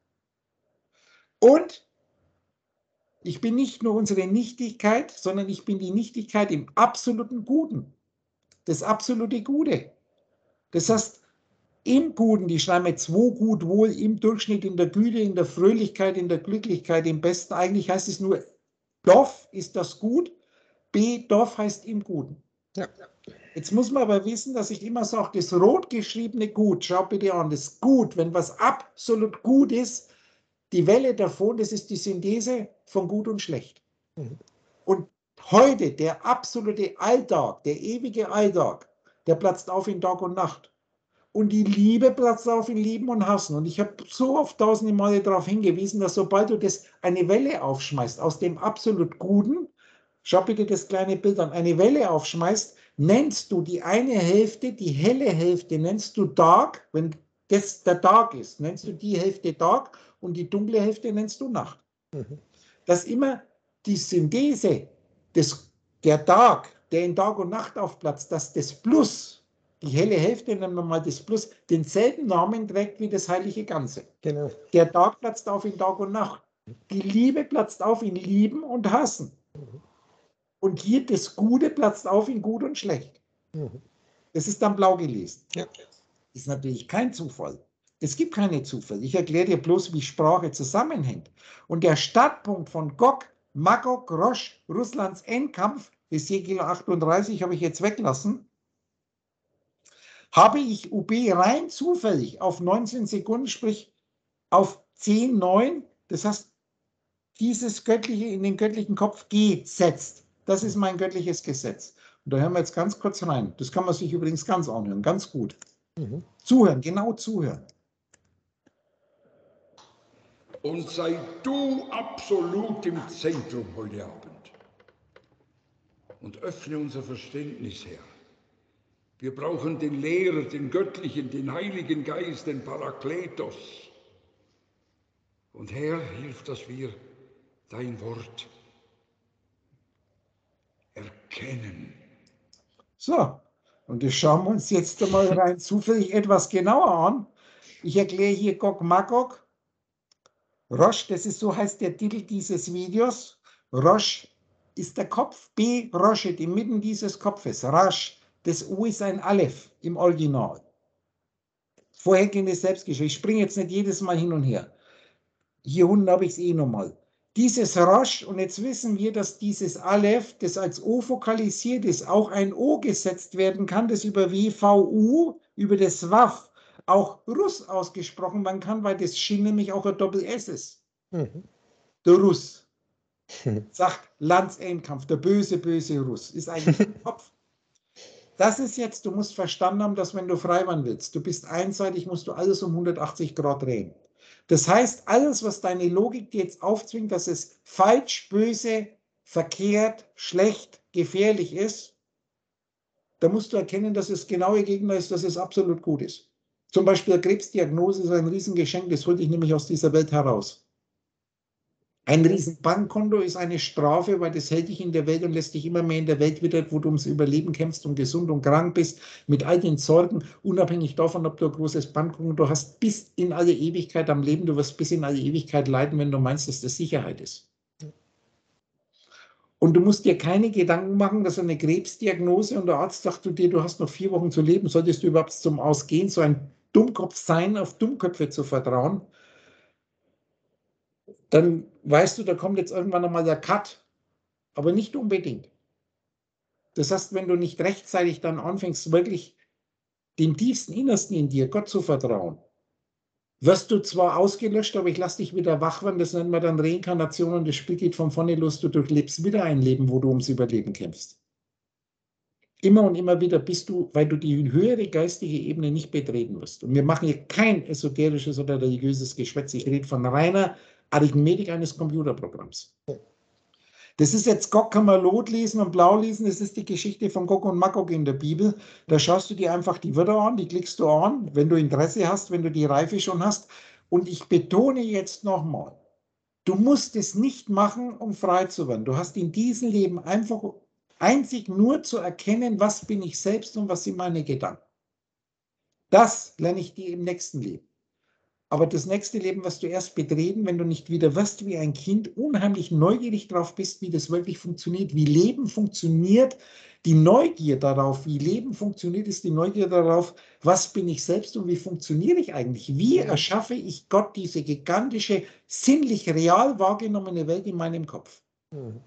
Und ich bin nicht nur unsere Nichtigkeit, sondern ich bin die Nichtigkeit im absoluten Guten. Das absolute Gute. Das heißt, im Guten, die schreiben wir 2 gut, wohl, im Durchschnitt, in der Güte, in der Fröhlichkeit, in der Glücklichkeit, im Besten. Eigentlich heißt es nur, Dof ist das Gut, B, Dof heißt im Guten. Ja. Jetzt muss man aber wissen, dass ich immer sage, das rot geschriebene Gut, schau bitte an, das Gut, wenn was absolut gut ist, die Welle davon, das ist die Synthese von Gut und Schlecht. Und heute, der absolute Alltag, der ewige Alltag, der platzt auf in Tag und Nacht. Und die Liebe platzt auf in Lieben und Hassen. Und ich habe so oft tausende Male darauf hingewiesen, dass sobald du das eine Welle aufschmeißt, aus dem absolut Guten, schau bitte das kleine Bild an, eine Welle aufschmeißt, nennst du die eine Hälfte, die helle Hälfte, nennst du Tag, wenn das der Tag ist, nennst du die Hälfte Tag und die dunkle Hälfte nennst du Nacht. Dass immer die Synthese, der Tag, der in Tag und Nacht aufplatzt, dass das Plus, die helle Hälfte, nennen wir mal das Plus, denselben Namen trägt wie das heilige Ganze. Genau. Der Tag platzt auf in Tag und Nacht. Die Liebe platzt auf in Lieben und Hassen. Und hier das Gute platzt auf in Gut und Schlecht. Das ist dann blau gelesen. Ja. Ist natürlich kein Zufall. Es gibt keine Zufälle. Ich erkläre dir bloß, wie Sprache zusammenhängt. Und der Startpunkt von Gog, Magog, Rosch, Russlands Endkampf, Ezekiel 38 habe ich jetzt weglassen, habe ich UB rein zufällig auf 19 Sekunden, sprich auf 10, 9, das heißt, dieses Göttliche in den göttlichen Kopf gesetzt. Das ist mein göttliches Gesetz. Und da hören wir jetzt ganz kurz rein. Das kann man sich übrigens ganz anhören, ganz gut. Zuhören, genau zuhören. Und sei du absolut im Zentrum heute Abend. Und öffne unser Verständnis, Herr. Wir brauchen den Lehrer, den Göttlichen, den Heiligen Geist, den Parakletos. Und Herr, hilf, dass wir dein Wort erkennen. So, und das schauen wir uns jetzt einmal rein zufällig etwas genauer an. Ich erkläre hier Gog Magog. Rosh, das ist so heißt der Titel dieses Videos. Rosh ist der Kopf, B, Roshet, inmitten dieses Kopfes. Rash, das U ist ein Aleph im Original. Vorhergehende Selbstgeschrieben. Ich springe jetzt nicht jedes Mal hin und her. Hier unten habe ich es eh nochmal. Dieses Rosh, und jetzt wissen wir, dass dieses Aleph, das als O vokalisiert ist, auch ein O gesetzt werden kann, das über WVU, über das Waf, auch Russ ausgesprochen werden kann, weil das Shin nämlich auch ein Doppel-S ist. Der Russ. Sagt Landsendkampf, der böse, böse Russ. Ist eigentlich ein Kopf. Das ist jetzt, du musst verstanden haben, dass wenn du Freiwand willst, du bist einseitig, musst du alles um 180 Grad drehen. Das heißt, alles, was deine Logik dir jetzt aufzwingt, dass es falsch, böse, verkehrt, schlecht, gefährlich ist, da musst du erkennen, dass es genaue Gegner ist, dass es absolut gut ist. Zum Beispiel eine Krebsdiagnose ist ein Riesengeschenk, das holt dich nämlich aus dieser Welt heraus. Ein Riesenbankkonto ist eine Strafe, weil das hält dich in der Welt und lässt dich immer mehr in der Welt wieder, wo du ums Überleben kämpfst und gesund und krank bist, mit all den Sorgen, unabhängig davon, ob du ein großes Bankkonto hast, bis in alle Ewigkeit am Leben. Du wirst bis in alle Ewigkeit leiden, wenn du meinst, dass das Sicherheit ist. Und du musst dir keine Gedanken machen, dass eine Krebsdiagnose und der Arzt sagt zu dir, du hast noch 4 Wochen zu leben, solltest du überhaupt zum Ausgehen, so ein Dummkopf sein, auf Dummköpfe zu vertrauen. Dann weißt du, da kommt jetzt irgendwann einmal der Cut, aber nicht unbedingt. Das heißt, wenn du nicht rechtzeitig dann anfängst, wirklich dem tiefsten Innersten in dir, Gott zu vertrauen, wirst du zwar ausgelöscht, aber ich lasse dich wieder wach werden, das nennt man dann Reinkarnation und das Spiel geht von vorne los, du durchlebst wieder ein Leben, wo du ums Überleben kämpfst. Immer und immer wieder bist du, weil du die höhere geistige Ebene nicht betreten wirst. Und wir machen hier kein esoterisches oder religiöses Geschwätz, ich rede von reiner Arithmetik eines Computerprogramms. Das ist jetzt Gog, kann man Lot lesen und Blau lesen, das ist die Geschichte von Gog und Magog in der Bibel. Da schaust du dir einfach die Wörter an, die klickst du an, wenn du Interesse hast, wenn du die Reife schon hast. Und ich betone jetzt nochmal, du musst es nicht machen, um frei zu werden. Du hast in diesem Leben einfach einzig nur zu erkennen, was bin ich selbst und was sind meine Gedanken. Das lerne ich dir im nächsten Leben. Aber das nächste Leben wirst du erst betreten, wenn du nicht wieder wirst wie ein Kind, unheimlich neugierig darauf bist, wie das wirklich funktioniert, wie Leben funktioniert. Die Neugier darauf, wie Leben funktioniert, ist die Neugier darauf, was bin ich selbst und wie funktioniere ich eigentlich? Wie erschaffe ich Gott diese gigantische, sinnlich real wahrgenommene Welt in meinem Kopf?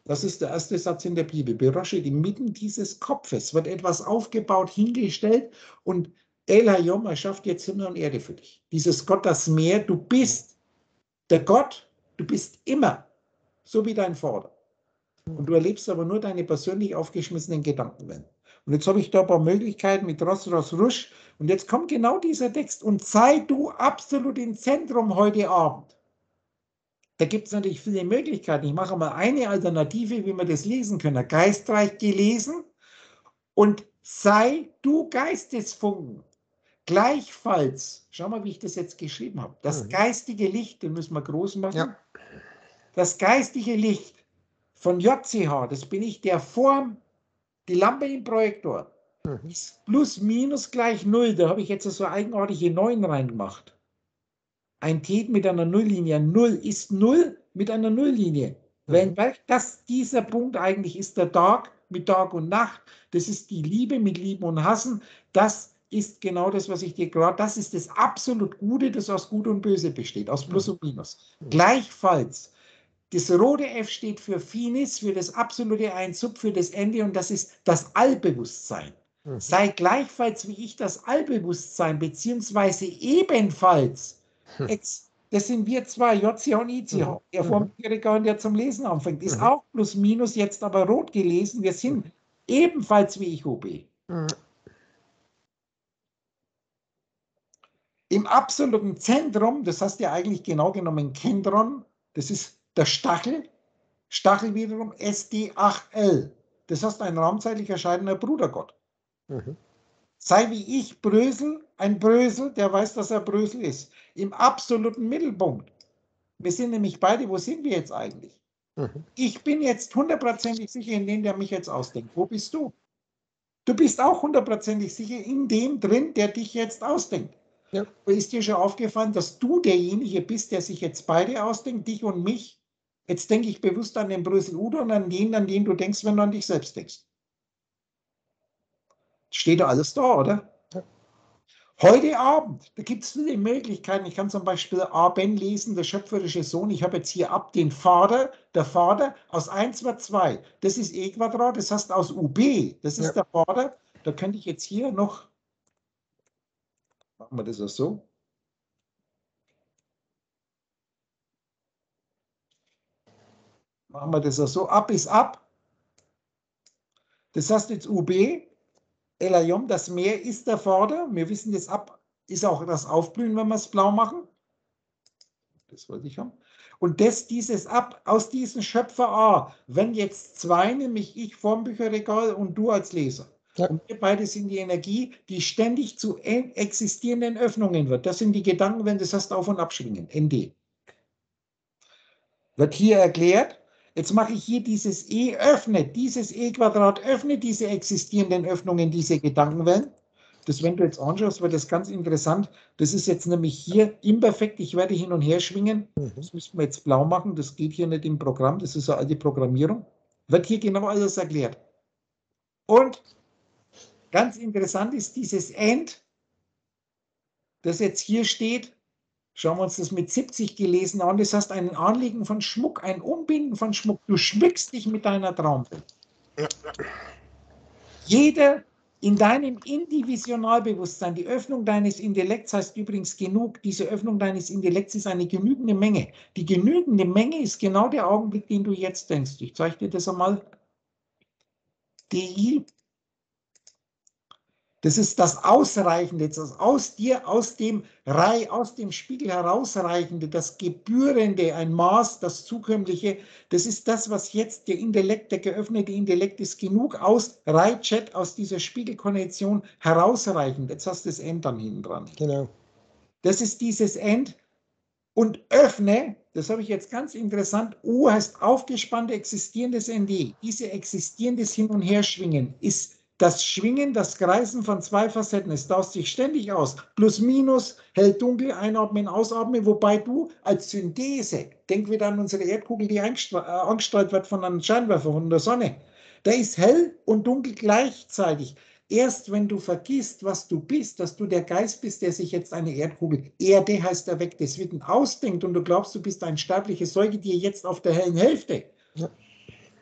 Das ist der erste Satz in der Bibel. Beroshet, inmitten dieses Kopfes wird etwas aufgebaut, hingestellt und El Hayom erschafft jetzt Himmel und Erde für dich. Dieses Gott, das Meer, du bist der Gott, du bist immer so wie dein Vater. Und du erlebst aber nur deine persönlich aufgeschmissenen Gedankenwellen. Und jetzt habe ich da ein paar Möglichkeiten mit Ross, Ross, Rusch. Und jetzt kommt genau dieser Text. Und sei du absolut im Zentrum heute Abend. Da gibt es natürlich viele Möglichkeiten. Ich mache mal eine Alternative, wie wir das lesen können. Geistreich gelesen und sei du Geistesfunken. Gleichfalls, schau mal, wie ich das jetzt geschrieben habe. Das geistige Licht, den müssen wir groß machen. Ja. Das geistige Licht von JCH, das bin ich, der Form, die Lampe im Projektor, ist plus minus gleich 0. Da habe ich jetzt so eigenartige 9 reingemacht. Ein Thet mit einer Nulllinie. 0 ist 0 mit einer Nulllinie. Weil dieser Punkt eigentlich ist der Tag mit Tag und Nacht. Das ist die Liebe mit Lieben und Hassen. Das ist genau das, was ich dir gerade, das ist das absolut Gute, das aus Gut und Böse besteht, aus Plus und Minus. Gleichfalls, das rote F steht für Finis, für das absolute Ein-Sub, für das Ende und das ist das Allbewusstsein. Sei gleichfalls wie ich das Allbewusstsein, beziehungsweise ebenfalls, das sind wir zwei, JCH und ICH, der vom Regal, der zum Lesen anfängt, ist auch plus minus, jetzt aber rot gelesen, wir sind ebenfalls wie ich OB. Im absoluten Zentrum, das heißt ja eigentlich genau genommen Kendron, das ist der Stachel, Stachel wiederum SD8L. Das heißt ein raumzeitlich erscheinender Brudergott. Sei wie ich Brösel, ein Brösel, der weiß, dass er Brösel ist. Im absoluten Mittelpunkt. Wir sind nämlich beide, wo sind wir jetzt eigentlich? Ich bin jetzt hundertprozentig sicher in dem, der mich jetzt ausdenkt. Wo bist du? Du bist auch hundertprozentig sicher in dem drin, der dich jetzt ausdenkt. Ja. Ist dir schon aufgefallen, dass du derjenige bist, der sich jetzt beide ausdenkt, dich und mich? Jetzt denke ich bewusst an den Brösel Udo und an den du denkst, wenn du an dich selbst denkst. Steht da alles da, oder? Ja. Heute Abend, da gibt es viele Möglichkeiten. Ich kann zum Beispiel Aben lesen, der schöpferische Sohn. Ich habe jetzt hier ab den Vater, der Vater aus 1 wird 2. Das ist E Quadrat, das heißt aus UB. Das ist der Vater. Da könnte ich jetzt hier noch, machen wir das auch so. Machen wir das auch so. Ab ist ab. Das heißt jetzt UB. Elayom, das Meer ist der Vater. Wir wissen das ab, ist auch das Aufblühen, wenn wir es blau machen. Das wollte ich haben. Und dieses ab, aus diesem Schöpfer A, wenn jetzt zwei, nämlich ich vorm Bücherregal und du als Leser. Ja. Und wir beide sind die Energie, die ständig zu existierenden Öffnungen wird. Das sind die Gedanken, wenn das heißt Auf- und Abschwingen. ND. Wird hier erklärt. Jetzt mache ich hier dieses E öffnet, dieses E Quadrat öffnet diese existierenden Öffnungen, diese Gedankenwellen. Das, wenn du jetzt anschaust, wird das ganz interessant. Das ist jetzt nämlich hier imperfekt. Ich werde hin und her schwingen. Das müssen wir jetzt blau machen. Das geht hier nicht im Programm. Das ist eine alte Programmierung. Wird hier genau alles erklärt. Und ganz interessant ist dieses End, das jetzt hier steht. Schauen wir uns das mit 70 gelesen an. Das heißt, ein Anlegen von Schmuck, ein Umbinden von Schmuck. Du schmückst dich mit deiner Traumwelt. Jeder in deinem Indivisionalbewusstsein, die Öffnung deines Intellekts heißt übrigens genug. Diese Öffnung deines Intellekts ist eine genügende Menge. Die genügende Menge ist genau der Augenblick, den du jetzt denkst. Ich zeige dir das einmal. DI. Das ist das Ausreichende, das aus dir, aus dem Spiegel herausreichende, das Gebührende, ein Maß, das Zukömmliche. Das ist das, was jetzt der Intellekt, der geöffnete Intellekt ist genug aus Reichet, aus dieser Spiegelkonnexion herausreichend. Jetzt hast du das End dann hinten dran. Genau. Das ist dieses End. Und öffne, das habe ich jetzt ganz interessant, O heißt aufgespannte existierendes ND. Diese existierendes Hin- und Herschwingen ist das Schwingen, das Kreisen von zwei Facetten. Es tauscht sich ständig aus. Plus, minus, hell, dunkel, einatmen, ausatmen. Wobei du als Synthese, denk wieder an unsere Erdkugel, die angestrahlt wird von einem Scheinwerfer, von der Sonne. Da ist hell und dunkel gleichzeitig. Erst wenn du vergisst, was du bist, dass du der Geist bist, der sich jetzt eine Erdkugel, Erde heißt erwecktes Wissen, ausdenkt und du glaubst, du bist ein sterbliches Säugetier jetzt auf der hellen Hälfte. Ja.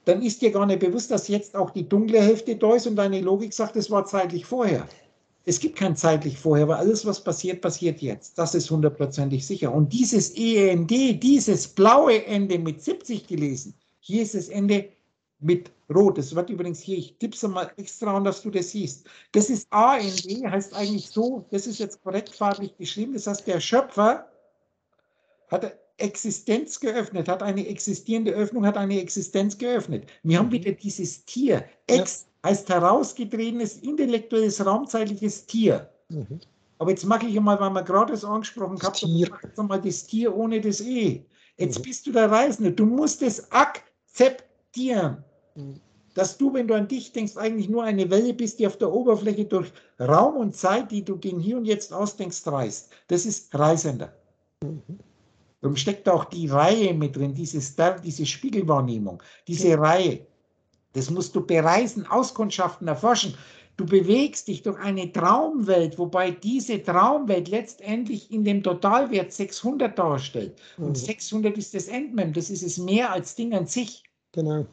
dann ist dir gar nicht bewusst, dass jetzt auch die dunkle Hälfte da ist und deine Logik sagt, es war zeitlich vorher. Es gibt kein zeitlich vorher, weil alles, was passiert, passiert jetzt. Das ist hundertprozentig sicher. Und dieses END, dieses blaue Ende mit 70 gelesen, hier ist das Ende mit Rot. Das wird übrigens hier, ich tippe es mal extra an, dass du das siehst. Das ist AND, heißt eigentlich so, das ist jetzt korrekt farblich geschrieben, das heißt, der Schöpfer hat Existenz geöffnet, hat eine existierende Öffnung, hat eine Existenz geöffnet. Wir haben wieder dieses Tier. Ex heißt herausgetretenes, intellektuelles, raumzeitliches Tier. Aber jetzt mache ich mal, weil wir gerade das angesprochen haben, jetzt mal das Tier ohne das E. Jetzt bist du der Reisende. Du musst es akzeptieren, dass du, wenn du an dich denkst, eigentlich nur eine Welle bist, die auf der Oberfläche durch Raum und Zeit, die du gegen Hier und Jetzt ausdenkst, reist. Das ist Reisender. Darum steckt auch die Reihe mit drin, diese Spiegelwahrnehmung, diese Reihe. Das musst du bereisen, auskundschaften, erforschen. Du bewegst dich durch eine Traumwelt, wobei diese Traumwelt letztendlich in dem Totalwert 600 darstellt. Und 600 ist das Endmem, das ist es mehr als Ding an sich. Genau.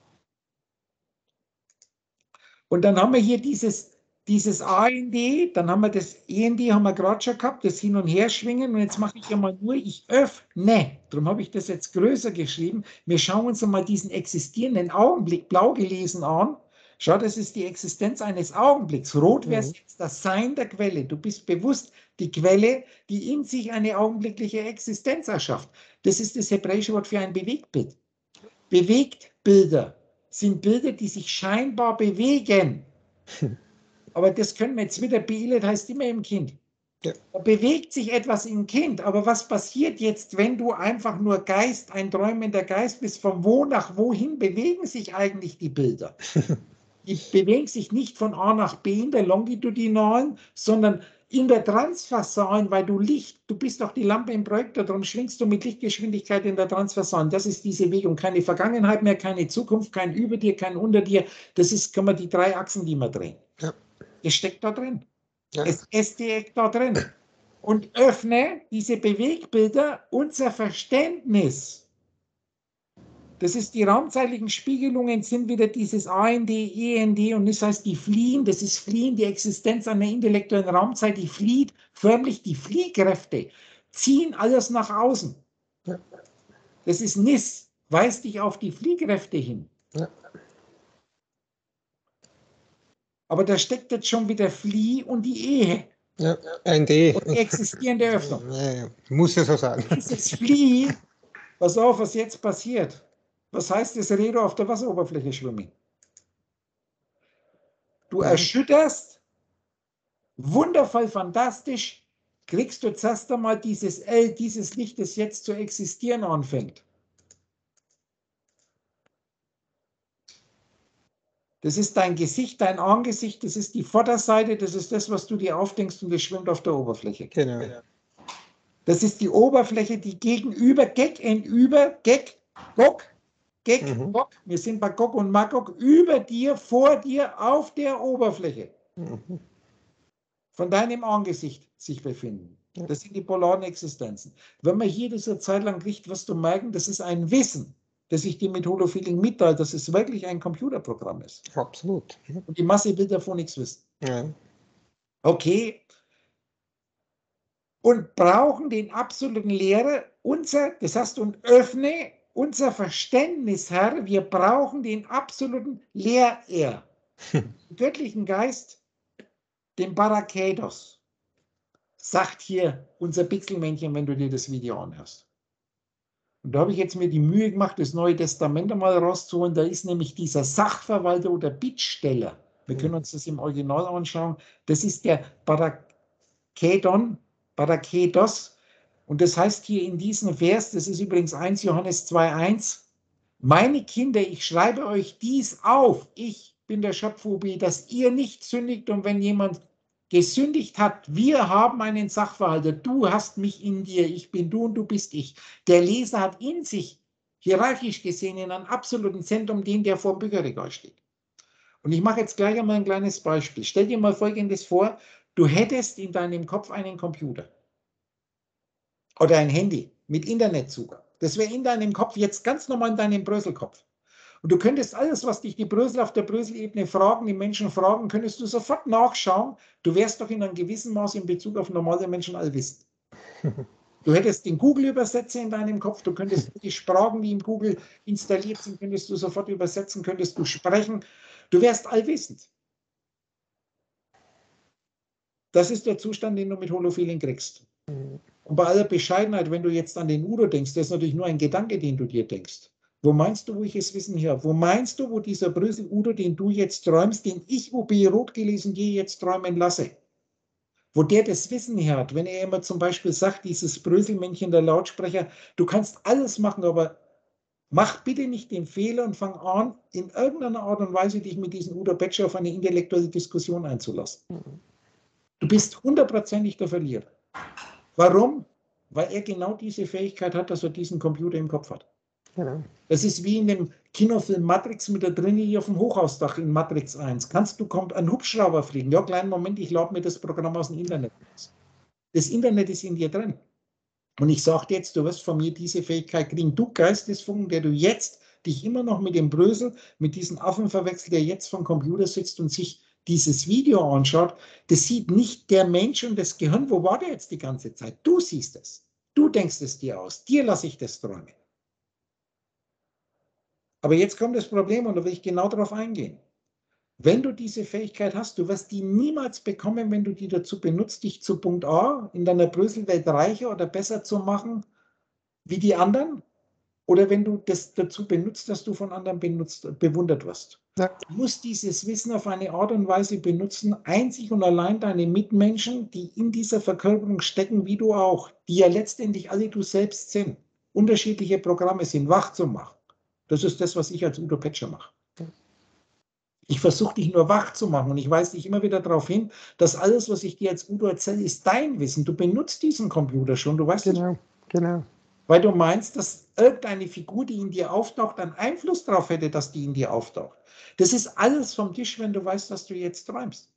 Und dann haben wir hier dieses AND, dann haben wir das END, haben wir gerade schon gehabt, das Hin- und Herschwingen. Und jetzt mache ich ja mal nur, ich öffne. Darum habe ich das jetzt größer geschrieben. Wir schauen uns mal diesen existierenden Augenblick, blau gelesen, an. Schau, das ist die Existenz eines Augenblicks. Rot wäre jetzt das Sein der Quelle. Du bist bewusst, die Quelle, die in sich eine augenblickliche Existenz erschafft. Das ist das hebräische Wort für ein Bewegtbild. Bewegtbilder sind Bilder, die sich scheinbar bewegen. Aber das können wir jetzt wieder, Beilet heißt immer im Kind. Ja. Da bewegt sich etwas im Kind, aber was passiert jetzt, wenn du einfach nur Geist, ein träumender Geist bist? Von wo nach wohin bewegen sich eigentlich die Bilder? Die bewegen sich nicht von A nach B in der longitudinalen, sondern in der transversalen, weil du bist doch die Lampe im Projektor, darum schwingst du mit Lichtgeschwindigkeit in der transversalen. Das ist diese Bewegung, keine Vergangenheit mehr, keine Zukunft, kein über dir, kein unter dir. Das ist, kann man die 3 Achsen, die wir drehen. Ja. Das steckt da drin. Ja. Es ist direkt da drin. Und öffne diese Bewegbilder, unser Verständnis. Das ist die raumzeitlichen Spiegelungen, sind wieder dieses AND, END und das heißt, die fliehen, das ist fliehen, die Existenz einer intellektuellen Raumzeit, die flieht, förmlich die Fliehkräfte, ziehen alles nach außen. Ja. Das ist Nis, weist dich auf die Fliehkräfte hin. Ja. Aber da steckt jetzt schon wieder Flieh und die Ehe. Ja, ein D. Und die existierende Öffnung. Ja, muss ja so sagen. Dieses Flieh, pass auf, was jetzt passiert. Was heißt das Redo auf der Wasseroberfläche schwimmen? Du erschütterst, wundervoll, fantastisch, kriegst du zuerst einmal dieses Licht, das jetzt zu existieren anfängt. Das ist dein Gesicht, dein Angesicht, das ist die Vorderseite, das ist das, was du dir aufdenkst und das schwimmt auf der Oberfläche. Genau. Das ist die Oberfläche, die gegenüber, Gog, wir sind bei Gog und Magog, über dir, vor dir, auf der Oberfläche von deinem Angesicht sich befinden. Das sind die polaren Existenzen. Wenn man hier diese Zeit lang kriegt, wirst du merken, das ist ein Wissen, das ich dir mit Holofeeling mitteile, dass es wirklich ein Computerprogramm ist. Absolut. Und die Masse will davon nichts wissen. Ja. Okay. Und brauchen den absoluten Lehrer, das heißt, und öffne unser Verständnis, Herr, wir brauchen den absoluten Lehrer, den göttlichen Geist, den Barakedos, sagt hier unser Pixelmännchen, wenn du dir das Video anhörst. Und da habe ich jetzt mir die Mühe gemacht, das Neue Testament einmal rauszuholen, da ist nämlich dieser Sachverwalter oder Bittsteller, wir können uns das im Original anschauen, das ist der Barakedos, und das heißt hier in diesem Vers, das ist übrigens 1 Johannes 2,1, meine Kinder, ich schreibe euch dies auf, ich bin der Schöpfer, dass ihr nicht sündigt, und wenn jemand gesündigt hat, wir haben einen Sachverhalter, du hast mich in dir, ich bin du und du bist ich. Der Leser hat in sich, hierarchisch gesehen, in einem absoluten Zentrum den, der vor dem Bücherregal steht. Und ich mache jetzt gleich einmal ein kleines Beispiel. Stell dir mal Folgendes vor, du hättest in deinem Kopf einen Computer oder ein Handy mit Internetzugang. Das wäre in deinem Kopf jetzt ganz normal in deinem Bröselkopf. Und du könntest alles, was dich die Brösel auf der Brösel-Ebene fragen, die Menschen fragen, könntest du sofort nachschauen. Du wärst doch in einem gewissen Maß in Bezug auf normale Menschen allwissend. Du hättest den Google-Übersetzer in deinem Kopf, du könntest die Sprachen, die im Google installiert sind, könntest du sofort übersetzen, könntest du sprechen. Du wärst allwissend. Das ist der Zustand, den du mit Holofeeling kriegst. Und bei aller Bescheidenheit, wenn du jetzt an den Udo denkst, das ist natürlich nur ein Gedanke, den du dir denkst. Wo meinst du, wo ich es Wissen hier habe? Wo meinst du, wo dieser Brösel-Udo, den du jetzt träumst, den ich, UB Roth gelesen, dir jetzt träumen lasse? Wo der das Wissen her hat, wenn er immer zum Beispiel sagt, dieses Bröselmännchen, der Lautsprecher, du kannst alles machen, aber mach bitte nicht den Fehler und fang an, in irgendeiner Art und Weise dich mit diesem Udo Betscher auf eine intellektuelle Diskussion einzulassen. Du bist hundertprozentig der Verlierer. Warum? Weil er genau diese Fähigkeit hat, dass er diesen Computer im Kopf hat. Genau. Das ist wie in dem Kinofilm Matrix mit der Trinity auf dem Hochhausdach in Matrix 1. Kommt ein Hubschrauber fliegen? Ja, kleinen Moment, ich lade mir das Programm aus dem Internet aus. Das Internet ist in dir drin. Und ich sage dir jetzt, du wirst von mir diese Fähigkeit kriegen. Du Geistesfunken, der du jetzt dich immer noch mit dem Brösel, mit diesem Affen verwechselt, der jetzt vom Computer sitzt und sich dieses Video anschaut, das sieht nicht der Mensch und das Gehirn. Wo war der jetzt die ganze Zeit? Du siehst es. Du denkst es dir aus. Dir lasse ich das träumen. Aber jetzt kommt das Problem und da will ich genau darauf eingehen. Wenn du diese Fähigkeit hast, du wirst die niemals bekommen, wenn du die dazu benutzt, dich zu Punkt A in deiner Bröselwelt reicher oder besser zu machen wie die anderen, oder wenn du das dazu benutzt, dass du von anderen bewundert wirst. Ja. Du musst dieses Wissen auf eine Art und Weise benutzen, einzig und allein deine Mitmenschen, die in dieser Verkörperung stecken, wie du auch, die ja letztendlich alle du selbst sind, unterschiedliche Programme sind, wach zu machen. Das ist das, was ich als Udo Petscher mache. Ich versuche dich nur wach zu machen und ich weise dich immer wieder darauf hin, dass alles, was ich dir als Udo erzähle, ist dein Wissen. Du benutzt diesen Computer schon, du weißt nicht, Genau. weil du meinst, dass irgendeine Figur, die in dir auftaucht, einen Einfluss darauf hätte, dass die in dir auftaucht. Das ist alles vom Tisch, wenn du weißt, dass du jetzt träumst.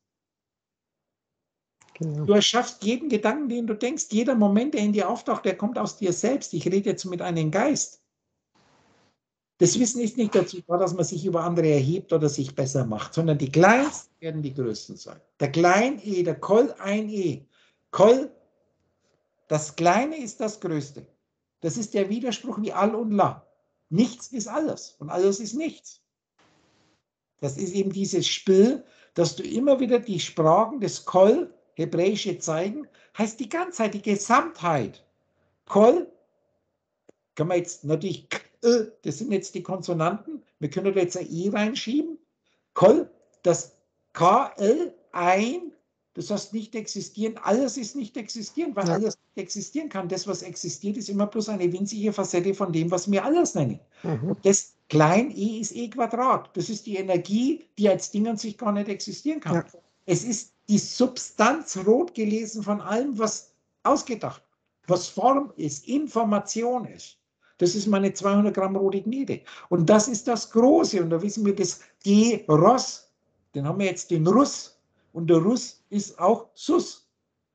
Genau. Du erschaffst jeden Gedanken, den du denkst, jeder Moment, der in dir auftaucht, der kommt aus dir selbst. Ich rede jetzt mit einem Geist. Das Wissen ist nicht dazu da, dass man sich über andere erhebt oder sich besser macht, sondern die Kleinsten werden die Größten sein. Der Klein-E, der Koll ein E. Koll, das Kleine ist das Größte. Das ist der Widerspruch wie All und La. Nichts ist alles und alles ist nichts. Das ist eben dieses Spiel, dass du immer wieder die Sprachen des Koll, hebräische zeigen, heißt die Ganzheit, die Gesamtheit. Koll, kann man jetzt natürlich, das sind jetzt die Konsonanten, wir können da jetzt ein I reinschieben. Koll, das KL, ein, das heißt nicht existieren, alles ist nicht existieren, weil alles nicht existieren kann. Das, was existiert, ist immer bloß eine winzige Facette von dem, was wir alles nennen. Und das klein e ist e Quadrat. Das ist die Energie, die als Ding an sich gar nicht existieren kann. Es ist die Substanz rot gelesen von allem, was ausgedacht, was Form ist, Information ist. Das ist meine 200 Gramm rote Gnede. Und das ist das Große. Und da wissen wir, das G-Ross, den haben wir jetzt den Russ. Und der Russ ist auch Sus.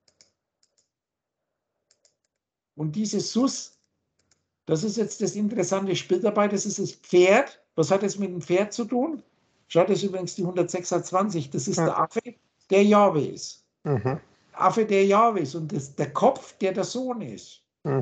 Und dieses Sus, das ist jetzt das interessante Spiel dabei, das ist das Pferd. Was hat es mit dem Pferd zu tun? Schaut, das ist übrigens die 126. Das ist der Affe, der Jahwe ist. Der Affe, der Jahwe ist. Und das, der Kopf, der Sohn ist.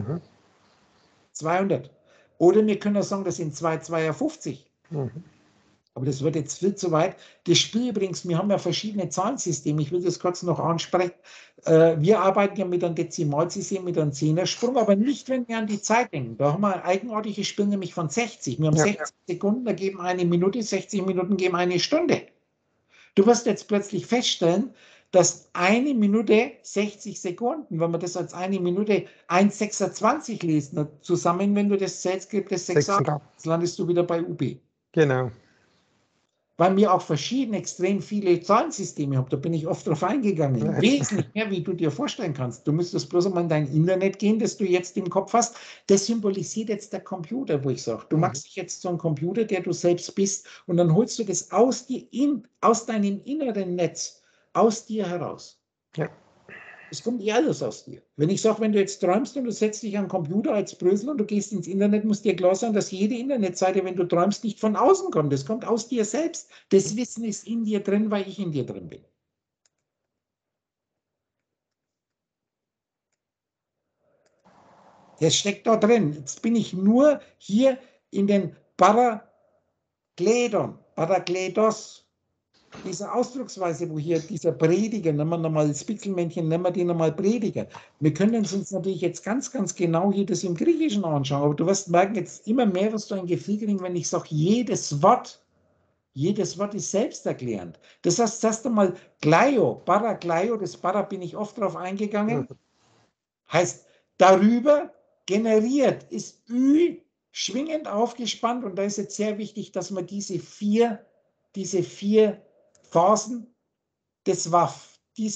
200. Oder wir können auch sagen, das sind 252. Aber das wird jetzt viel zu weit. Das Spiel übrigens, wir haben ja verschiedene Zahlensysteme. Ich will das kurz noch ansprechen. Wir arbeiten ja mit einem Dezimalsystem, mit einem Zehnersprung, aber nicht, wenn wir an die Zeit denken. Da haben wir ein eigenartiges Spiel, nämlich von 60. Wir haben 60 Sekunden, da geben eine Minute, 60 Minuten geben eine Stunde. Du wirst jetzt plötzlich feststellen, dass eine Minute 60 Sekunden, wenn wir das als eine Minute 1,26 lesen, zusammen, wenn du das zählst, gibt es 6,8, landest du wieder bei UB. Genau. Weil wir auch verschiedene, extrem viele Zahlensysteme haben, da bin ich oft drauf eingegangen. Wesentlich mehr, wie du dir vorstellen kannst. Du müsstest bloß einmal in dein Internet gehen, das du jetzt im Kopf hast. Das symbolisiert jetzt der Computer, wo ich sage, du machst dich jetzt so ein Computer, der du selbst bist, und dann holst du das aus dir, aus deinem inneren Netz, aus dir heraus. Ja. Es kommt eh alles aus dir. Wenn ich sage, wenn du jetzt träumst und du setzt dich an den Computer als Brösel und du gehst ins Internet, muss dir klar sein, dass jede Internetseite, wenn du träumst, nicht von außen kommt. Das kommt aus dir selbst. Das Wissen ist in dir drin, weil ich in dir drin bin. Das steckt da drin. Jetzt bin ich nur hier in den Parakletos, diese Ausdrucksweise, wo hier dieser Prediger, nehmen wir nochmal das Pixelmännchen, nehmen wir die nochmal Prediger. Wir können uns natürlich jetzt ganz, ganz genau hier das im Griechischen anschauen, aber du wirst merken, jetzt immer mehr wirst du ein Gefühl kriegen, wenn ich sage, jedes Wort ist selbsterklärend. Das heißt, erst einmal Parakleio, das Para bin ich oft drauf eingegangen, heißt darüber, generiert, ist Ü schwingend aufgespannt und da ist jetzt sehr wichtig, dass man diese vier Phasen des Waff,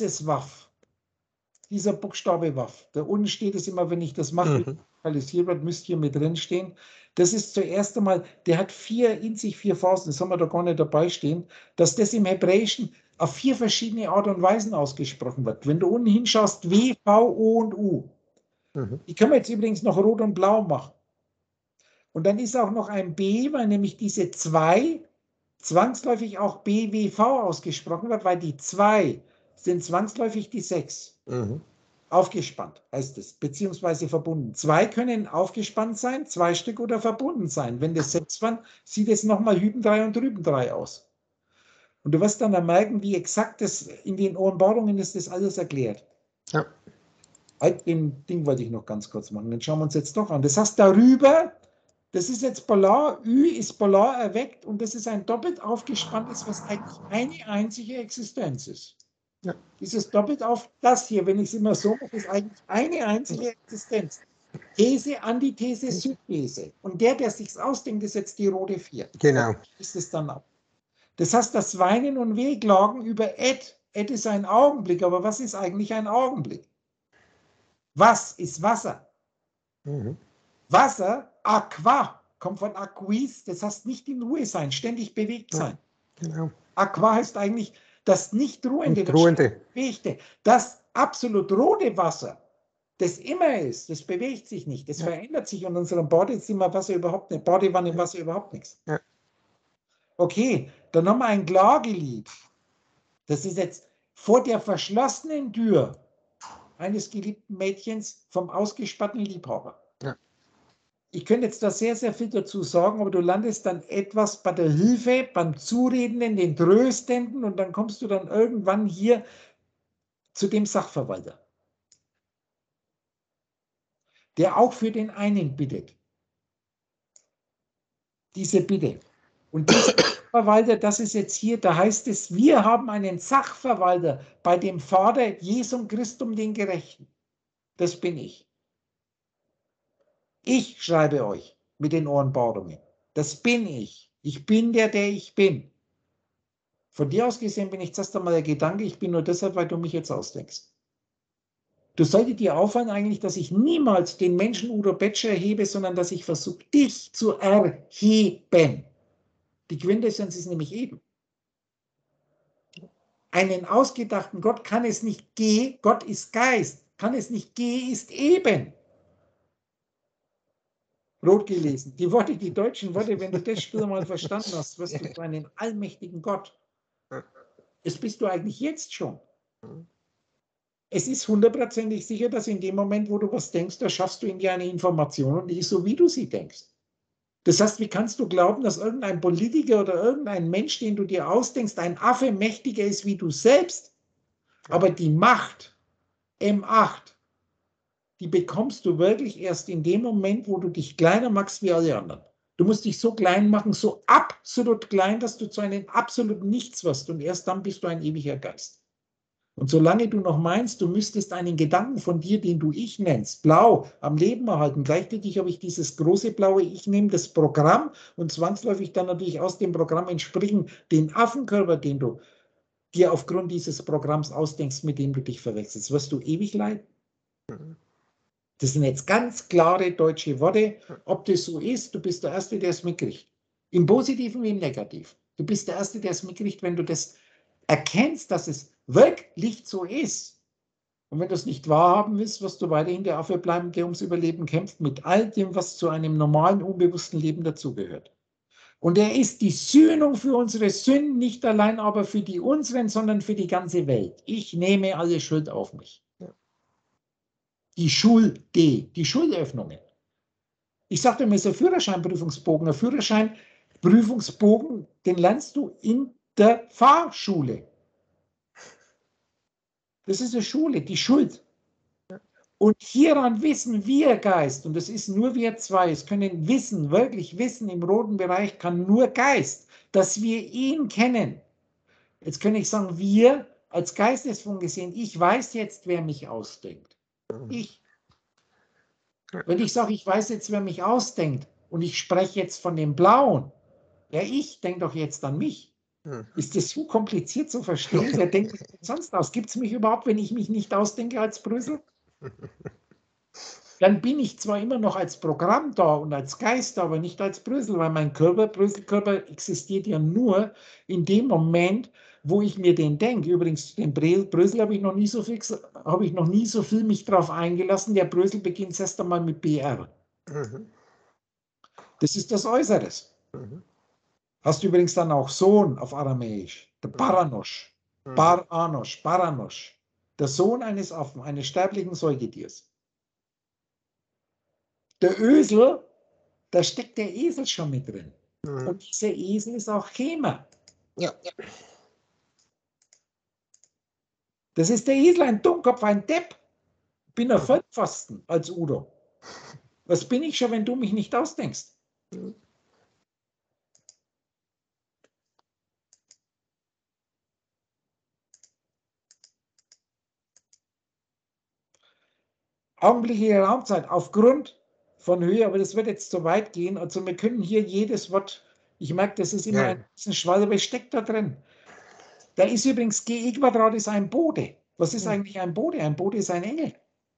dieser Buchstabe Waff, da unten steht es immer, wenn ich das mache, lokalisiert wird, müsste hier mit drin stehen. Das ist zuerst einmal, der hat in sich vier Phasen, das haben wir da gar nicht dabei stehen, dass das im Hebräischen auf 4 verschiedene Art und Weisen ausgesprochen wird. Wenn du unten hinschaust, W, V, O und U. Die können wir jetzt übrigens noch rot und blau machen. Und dann ist auch noch ein B, weil nämlich diese 2 zwangsläufig auch BWV ausgesprochen wird, weil die 2 sind zwangsläufig die 6. Aufgespannt heißt es, beziehungsweise verbunden. 2 können aufgespannt sein, 2 Stück oder verbunden sein. Wenn das 6 waren, sieht es nochmal hüben 3 und drüben 3 aus. Und du wirst dann merken, wie exakt das in den Offenbarungen ist, das alles erklärt. Ja. Den Ding wollte ich noch ganz kurz machen, den schauen wir uns jetzt doch an. Das heißt, darüber, das ist jetzt Polar, Ü ist Polar erweckt und das ist ein doppelt aufgespanntes, was eigentlich eine einzige Existenz ist. Ja. Dieses doppelt auf das hier, wenn ich es immer so mache, ist eigentlich eine einzige Existenz. These, Antithese, Synthese. Und der sich ausdenkt, ist jetzt die rote 4. Genau. Ist es dann ab. Das heißt, das Weinen und Wehklagen über Ed ist ein Augenblick, aber was ist eigentlich ein Augenblick? Was ist Wasser? Wasser, Aqua, kommt von Aquis, das heißt nicht in Ruhe sein, ständig bewegt sein. Genau. Aqua heißt eigentlich das nicht ruhende, Nicht ruhende. das bewegte. Das absolut rote Wasser, das immer ist, das bewegt sich nicht, das verändert sich. Und in unserem Badezimmer Wasser überhaupt nicht, Badewanne im Wasser überhaupt nichts. Ja. Okay, dann haben wir ein Klagelied. Das ist jetzt vor der verschlossenen Tür eines geliebten Mädchens vom ausgespannten Liebhaber. Ja. Ich könnte jetzt da sehr, sehr viel dazu sagen, aber du landest dann etwas bei der Hilfe, beim Zuredenden, den Tröstenden und dann kommst du dann irgendwann hier zu dem Sachverwalter, der auch für den einen bittet. Diese Bitte. Und dieser Sachverwalter, das ist jetzt hier, da heißt es, wir haben einen Sachverwalter bei dem Vater Jesum Christum, den Gerechten. Das bin ich. Ich schreibe euch mit den Offenbarungen. Das bin ich. Ich bin der ich bin. Von dir aus gesehen bin ich zuerst einmal der Gedanke, ich bin nur deshalb, weil du mich jetzt ausdenkst. Du solltest dir auffallen eigentlich, dass ich niemals den Menschen Udo Betscher erhebe, sondern dass ich versuche, dich zu erheben. Die Quintessenz ist nämlich eben. Einen ausgedachten Gott kann es nicht gehen, Gott ist Geist, kann es nicht gehen, ist eben. Rot gelesen. Die Worte, die deutschen Worte, wenn du das Spiel mal verstanden hast, wirst du zu einem allmächtigen Gott. Das bist du eigentlich jetzt schon. Es ist 100%ig sicher, dass in dem Moment, wo du was denkst, da schaffst du in dir eine Information und die ist so, wie du sie denkst. Das heißt, wie kannst du glauben, dass irgendein Politiker oder irgendein Mensch, den du dir ausdenkst, ein Affe mächtiger ist wie du selbst? Aber die Macht, M8, die bekommst du wirklich erst in dem Moment, wo du dich kleiner machst wie alle anderen. Du musst dich so klein machen, so absolut klein, dass du zu einem absoluten Nichts wirst. Und erst dann bist du ein ewiger Geist. Und solange du noch meinst, du müsstest einen Gedanken von dir, den du Ich nennst, blau, am Leben erhalten, gleichzeitig habe ich dieses große blaue Ich, nehme das Programm und zwangsläufig dann natürlich aus dem Programm entsprechend den Affenkörper, den du dir aufgrund dieses Programms ausdenkst, mit dem du dich verwechselst. Wirst du ewig leiden? Das sind jetzt ganz klare deutsche Worte. Ob das so ist, du bist der Erste, der es mitkriegt. Im Positiven wie im Negativen. Du bist der Erste, der es mitkriegt, wenn du das erkennst, dass es wirklich so ist. Und wenn du es nicht wahrhaben willst, wirst du weiterhin der Affe bleiben, der ums Überleben kämpft, mit all dem, was zu einem normalen, unbewussten Leben dazugehört. Und er ist die Sühnung für unsere Sünden, nicht allein aber für die unseren, sondern für die ganze Welt. Ich nehme alle Schuld auf mich. Die Schulöffnungen. Ich sagte mir, so ein Führerscheinprüfungsbogen, den lernst du in der Fahrschule. Das ist eine Schule, die Schuld. Und hieran wissen wir, Geist, und das ist nur wir zwei, es können wissen, wirklich wissen, im roten Bereich kann nur Geist, dass wir ihn kennen. Jetzt kann ich sagen, wir als Geistesfunk gesehen, ich weiß jetzt, wer mich ausdenkt. Ich. Wenn ich sage, ich weiß jetzt, wer mich ausdenkt und ich spreche jetzt von dem Blauen, ja, ich denke doch jetzt an mich. Ist das so kompliziert zu verstehen? Wer denkt mich denn sonst aus? Gibt es mich überhaupt, wenn ich mich nicht ausdenke als Brüssel? Dann bin ich zwar immer noch als Programm da und als Geist da, aber nicht als Brüssel, weil mein Brüsselkörper existiert ja nur in dem Moment, wo ich mir den denke. Übrigens, den Brüssel habe ich noch nie so viel mich drauf eingelassen. Der Brüssel beginnt erst einmal mit BR. Das ist das Äußeres. Hast du übrigens dann auch Sohn auf Aramäisch, der Baranosch, Baranosch, der Sohn eines Affen, eines sterblichen Säugetiers. Der Ösel, da steckt der Esel schon mit drin. Und dieser Esel ist auch Chema. Ja. Das ist der Esel, ein Dummkopf, ein Depp. Ich bin ein Vollpfosten als Udo. Was bin ich schon, wenn du mich nicht ausdenkst? Augenblickliche Raumzeit aufgrund von Höhe, aber das wird jetzt zu weit gehen. Also wir können hier jedes Wort, ich merke, das ist immer ein bisschen Schwall, aber es steckt da drin. Da ist übrigens G-Quadrat ist ein Bode. Was ist eigentlich ein Bode? Ein Bode ist ein Engel.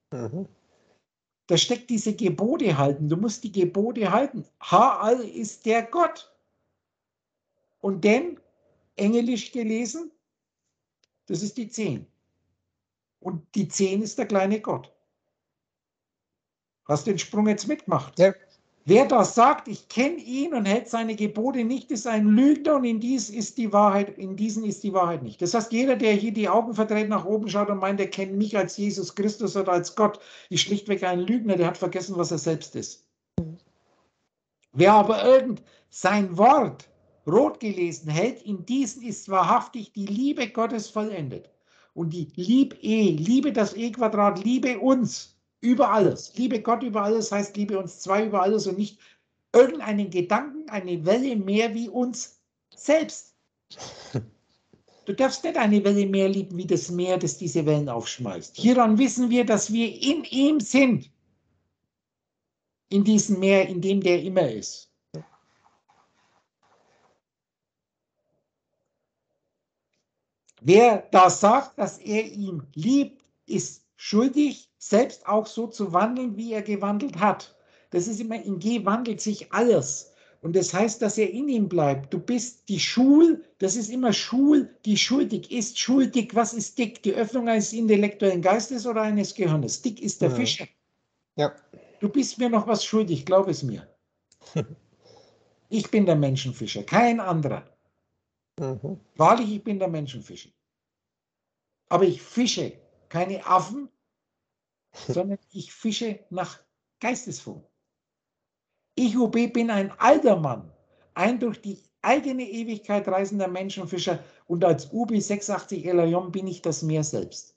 Da steckt diese Gebote halten. Du musst die Gebote halten. H-All ist der Gott. Und denn, engelisch gelesen, das ist die 10. Und die 10 ist der kleine Gott. Hast du den Sprung jetzt mitgemacht? Ja. Wer das sagt, ich kenne ihn und hält seine Gebote nicht, ist ein Lügner und in diesen ist die Wahrheit nicht. Das heißt, jeder, der hier die Augen verdreht nach oben schaut und meint, er kennt mich als Jesus Christus oder als Gott, ist schlichtweg ein Lügner, der hat vergessen, was er selbst ist. Wer aber sein Wort rot gelesen hält, in diesen ist wahrhaftig die Liebe Gottes vollendet. Und die Liebe das E-Quadrat, Liebe uns über alles. Liebe Gott über alles heißt Liebe uns zwei über alles und nicht irgendeinen Gedanken, eine Welle mehr wie uns selbst. Du darfst nicht eine Welle mehr lieben wie das Meer, das diese Wellen aufschmeißt. Hieran wissen wir, dass wir in ihm sind. In diesem Meer, in dem der immer ist. Wer da sagt, dass er ihn liebt, ist schuldig, selbst auch so zu wandeln, wie er gewandelt hat. Das ist immer, in G wandelt sich alles. Und das heißt, dass er in ihm bleibt. Du bist die das ist immer die schuldig ist. Schuldig, was ist dick? Die Öffnung eines intellektuellen Geistes oder eines Gehirnes? Dick ist der Fischer. Ja. Du bist mir noch was schuldig, glaub es mir. Ich bin der Menschenfischer, kein anderer. Wahrlich, ich bin der Menschenfischer. Aber ich fische keine Affen, sondern ich fische nach Geistesfunk. Ich, UB, bin ein alter Mann, ein durch die eigene Ewigkeit reisender Menschenfischer und als UB 86 Elayon bin ich das Meer selbst.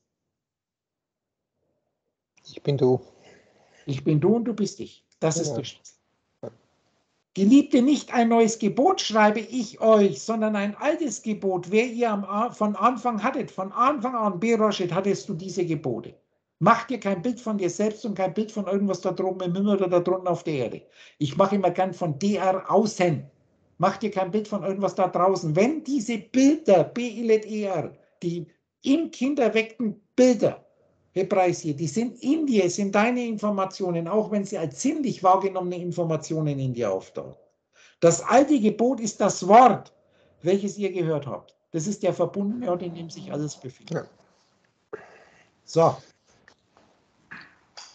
Ich bin du. Ich bin du und du bist ich. Das ist der Schlüssel. Geliebte, nicht ein neues Gebot schreibe ich euch, sondern ein altes Gebot, wer ihr von Anfang hattet, von Anfang an, Beroschet, hattest du diese Gebote. Mach dir kein Bild von dir selbst und kein Bild von irgendwas da droben im Himmel oder da drunten auf der Erde. Ich mache immer gern von DR außen. Mach dir kein Bild von irgendwas da draußen. Wenn diese Bilder, B-I-L-E-R, die im Kind erweckten Bilder, Hebräisch hier, die sind in dir, sind deine Informationen, auch wenn sie als sinnlich wahrgenommene Informationen in dir auftauchen. Das alte Gebot ist das Wort, welches ihr gehört habt. Das ist der verbundene Ort, in dem sich alles befindet. Ja. So,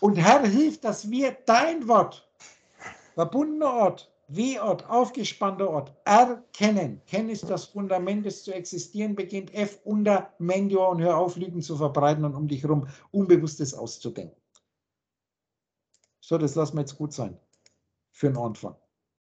Und Herr, hilf, dass wir dein Wort, verbundener Ort, W-Ort, aufgespannter Ort, erkennen. Kennen ist das Fundament, das zu existieren beginnt. F unter Mentor und hör auf, Lügen zu verbreiten und um dich herum Unbewusstes auszudenken. So, das lassen wir jetzt gut sein. Für den Anfang.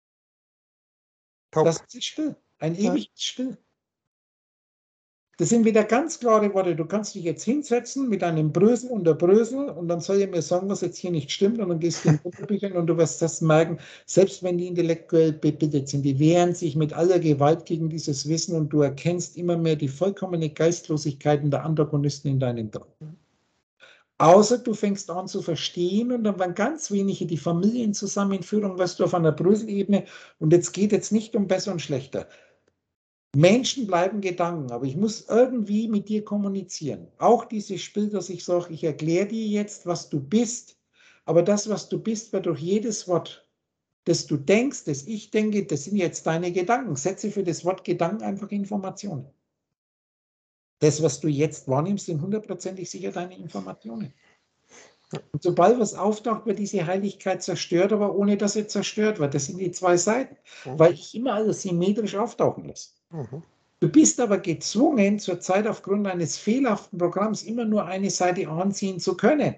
Top. Das ist still. Ein ewiges Still. Das sind wieder ganz klare Worte. Du kannst dich jetzt hinsetzen mit einem Brösel und der Brösel und dann soll er mir sagen, was jetzt hier nicht stimmt und dann gehst du in die Bücher und du wirst das merken, selbst wenn die intellektuell bebildet sind, die wehren sich mit aller Gewalt gegen dieses Wissen und du erkennst immer mehr die vollkommene Geistlosigkeit der Antagonisten in deinem Traum. Außer du fängst an zu verstehen und dann waren ganz wenige die Familienzusammenführung, was du auf einer Bröselebene und jetzt geht es nicht um besser und schlechter. Menschen bleiben Gedanken, aber ich muss irgendwie mit dir kommunizieren. Auch dieses Spiel, dass ich sage, ich erkläre dir jetzt, was du bist, aber das, was du bist, wird durch jedes Wort, das du denkst, das ich denke, das sind jetzt deine Gedanken. Setze für das Wort Gedanken einfach Informationen. Das, was du jetzt wahrnimmst, sind 100%ig sicher deine Informationen. Und sobald was auftaucht, wird diese Heiligkeit zerstört, aber ohne dass sie zerstört wird. Das sind die zwei Seiten, weil ich immer alles symmetrisch auftauchen lasse. Du bist aber gezwungen, zurzeit aufgrund eines fehlerhaften Programms immer nur eine Seite anziehen zu können.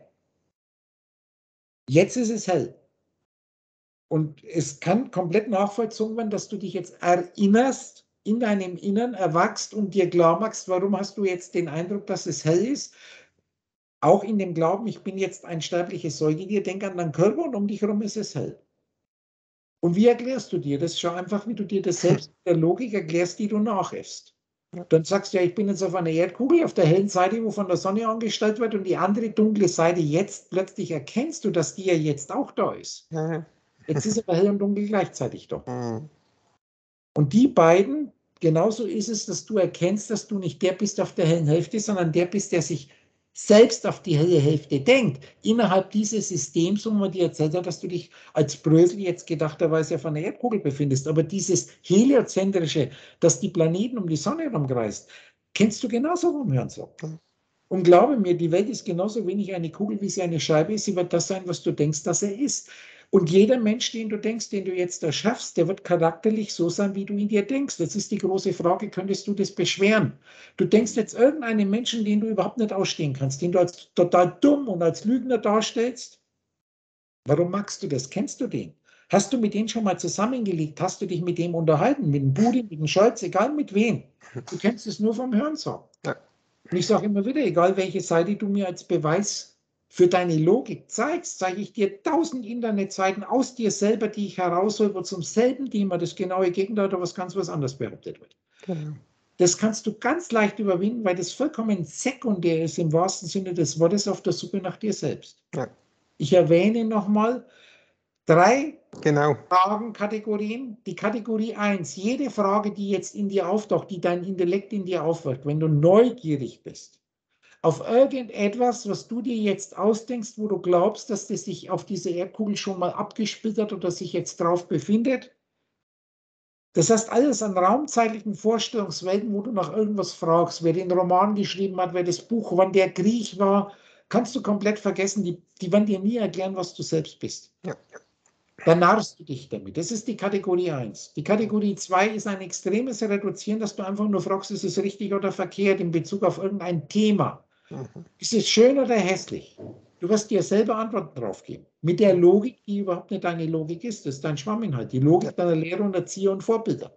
Jetzt ist es hell. Und es kann komplett nachvollzogen werden, dass du dich jetzt erinnerst, in deinem Innern erwachst und dir klar machst, warum hast du jetzt den Eindruck, dass es hell ist. Auch in dem Glauben, ich bin jetzt ein sterbliches Säugetier, denk an deinen Körper und um dich herum ist es hell. Und wie erklärst du dir das? Schau einfach, wie du dir das selbst mit der Logik erklärst, die du nachäffst. Dann sagst du, ja, ich bin jetzt auf einer Erdkugel, auf der hellen Seite, wo von der Sonne angestellt wird und die andere dunkle Seite jetzt, plötzlich erkennst du, dass die ja jetzt auch da ist. Jetzt ist aber hell und dunkel gleichzeitig da. Und die beiden, genauso ist es, dass du erkennst, dass du nicht der bist auf der hellen Hälfte, sondern der bist, der sich selbst auf die helle Hälfte denkt. Innerhalb dieses Systems, wo man dir erzählt hat, dass du dich als Brösel jetzt gedachterweise auf einer Erdkugel befindest. Aber dieses heliozentrische, dass die Planeten um die Sonne herumkreist, kennst du genauso vom Hören so. Und glaube mir, die Welt ist genauso wenig eine Kugel, wie sie eine Scheibe ist. Sie wird das sein, was du denkst, dass er ist. Und jeder Mensch, den du denkst, den du jetzt erschaffst, der wird charakterlich so sein, wie du ihn dir denkst. Jetzt ist die große Frage, könntest du das beschweren? Du denkst jetzt irgendeinen Menschen, den du überhaupt nicht ausstehen kannst, den du als total dumm und als Lügner darstellst. Warum magst du das? Kennst du den? Hast du mit dem schon mal zusammengelegt? Hast du dich mit dem unterhalten? Mit dem Budi, mit dem Scholz, egal mit wem? Du kennst es nur vom Hörensagen. Und ich sage immer wieder, egal welche Seite du mir als Beweis für deine Logik zeigst, zeige ich dir 1000 Internetseiten aus dir selber, die ich heraushole, wo zum selben Thema das genaue Gegenteil oder was ganz was anderes behauptet wird. Das kannst du ganz leicht überwinden, weil das vollkommen sekundär ist im wahrsten Sinne des Wortes auf der Suche nach dir selbst. Ich erwähne nochmal 3 Fragenkategorien. Die Kategorie 1, jede Frage, die jetzt in dir auftaucht, die dein Intellekt in dir aufwirkt, wenn du neugierig bist, auf irgendetwas, was du dir jetzt ausdenkst, wo du glaubst, dass das sich auf dieser Erdkugel schon mal abgespielt hat oder sich jetzt drauf befindet. Das heißt, alles an raumzeitlichen Vorstellungswelten, wo du nach irgendwas fragst, wer den Roman geschrieben hat, wer das Buch, wann der Krieg war, kannst du komplett vergessen. Die werden dir nie erklären, was du selbst bist. Dann narrst du dich damit. Das ist die Kategorie 1. Die Kategorie 2 ist ein extremes Reduzieren, dass du einfach nur fragst, ist es richtig oder verkehrt in Bezug auf irgendein Thema. Ist es schön oder hässlich? Du wirst dir selber Antworten drauf geben. Mit der Logik, die überhaupt nicht deine Logik ist. Das ist dein Schwamminhalt. Die Logik deiner Lehrer und Erzieher und Vorbilder.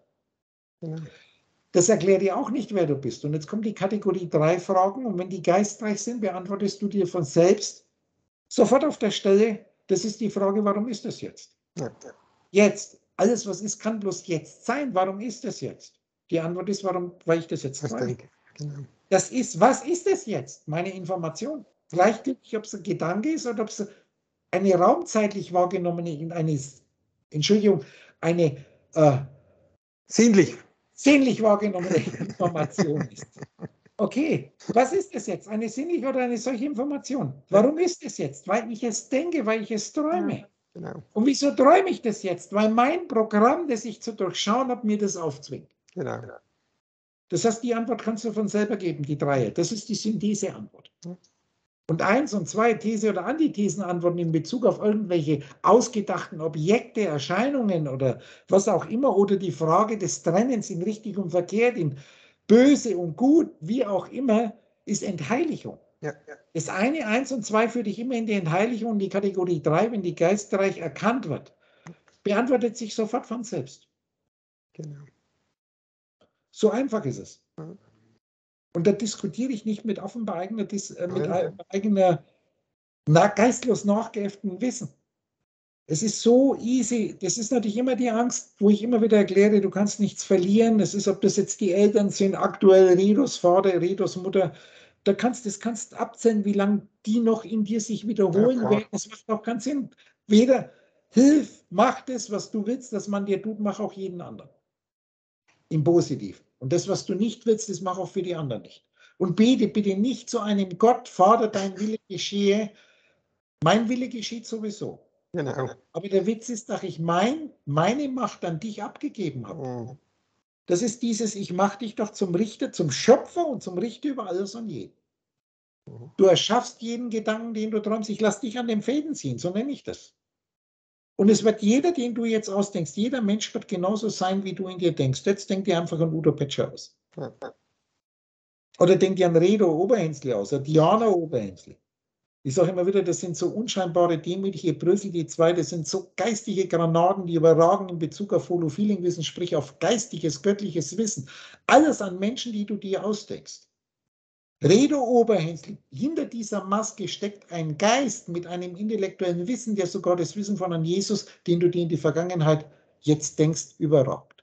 Das erklärt dir auch nicht, wer du bist. Und jetzt kommt die Kategorie 3 Fragen. Und wenn die geistreich sind, beantwortest du dir von selbst sofort auf der Stelle. Das ist die Frage, warum ist das jetzt? Jetzt. Alles, was ist, kann bloß jetzt sein. Warum ist das jetzt? Die Antwort ist, warum, weil ich das jetzt träume. Das ist, was ist es jetzt? Meine Information. Gleichgültig, ob es ein Gedanke ist oder ob es eine raumzeitlich wahrgenommene, eine sinnlich wahrgenommene Information ist. Okay, was ist es jetzt? Eine sinnliche oder eine solche Information? Warum ist es jetzt? Weil ich es denke, weil ich es träume. Und wieso träume ich das jetzt? Weil mein Programm, das ich zu durchschauen habe, mir das aufzwingt. Das heißt, die Antwort kannst du von selber geben, die 3. Das ist die Syntheseantwort. Und 1 und 2 These- oder Antithesenantworten in Bezug auf irgendwelche ausgedachten Objekte, Erscheinungen oder was auch immer, oder die Frage des Trennens in richtig und verkehrt, in böse und gut, wie auch immer, ist Entheiligung. Ja. Das eine, 1 und 2 führt dich immer in die Entheiligung, in die Kategorie 3, wenn die Geistreich erkannt wird. Beantwortet sich sofort von selbst. Genau. So einfach ist es. Ja. Und da diskutiere ich nicht mit offenbar Ja. eigener geistlos nachgeäfftem Wissen. Es ist so easy. Das ist natürlich immer die Angst, wo ich immer wieder erkläre, du kannst nichts verlieren. Das ist, ob das jetzt die Eltern sind, aktuell Redos Vater, Redos Mutter. Das kannst abzählen, wie lange die noch in dir sich wiederholen Ja, werden. Das macht auch keinen Sinn. Weder hilf, mach das, was du willst, dass man dir tut, mach auch jeden anderen. Im Positiv. Und das, was du nicht willst, das mach auch für die anderen nicht. Und bete bitte nicht zu einem Gott, Vater, dein Wille geschehe. Mein Wille geschieht sowieso. Genau. Aber der Witz ist, dass ich meine Macht an dich abgegeben habe. Mhm. Das ist dieses, ich mache dich doch zum Richter, zum Schöpfer und zum Richter über alles und jeden. Du erschaffst jeden Gedanken, den du träumst. Ich lasse dich an den Fäden ziehen, so nenne ich das. Und es wird jeder, den du jetzt ausdenkst, jeder Mensch wird genauso sein, wie du in dir denkst. Jetzt denk dir einfach an Udo Petscher aus. Ja. Oder denk dir an Redo Oberhensli aus, oder Diana Oberhensli. Ich sage immer wieder, das sind so unscheinbare, demütige Brüssel, die zwei, das sind so geistige Granaten, die überragen in Bezug auf Holo-Feeling-Wissen, sprich auf geistiges, göttliches Wissen. Alles an Menschen, die du dir ausdenkst. Redo Oberhensli, hinter dieser Maske steckt ein Geist mit einem intellektuellen Wissen, der sogar das Wissen von einem Jesus, den du dir in die Vergangenheit jetzt denkst, überragt.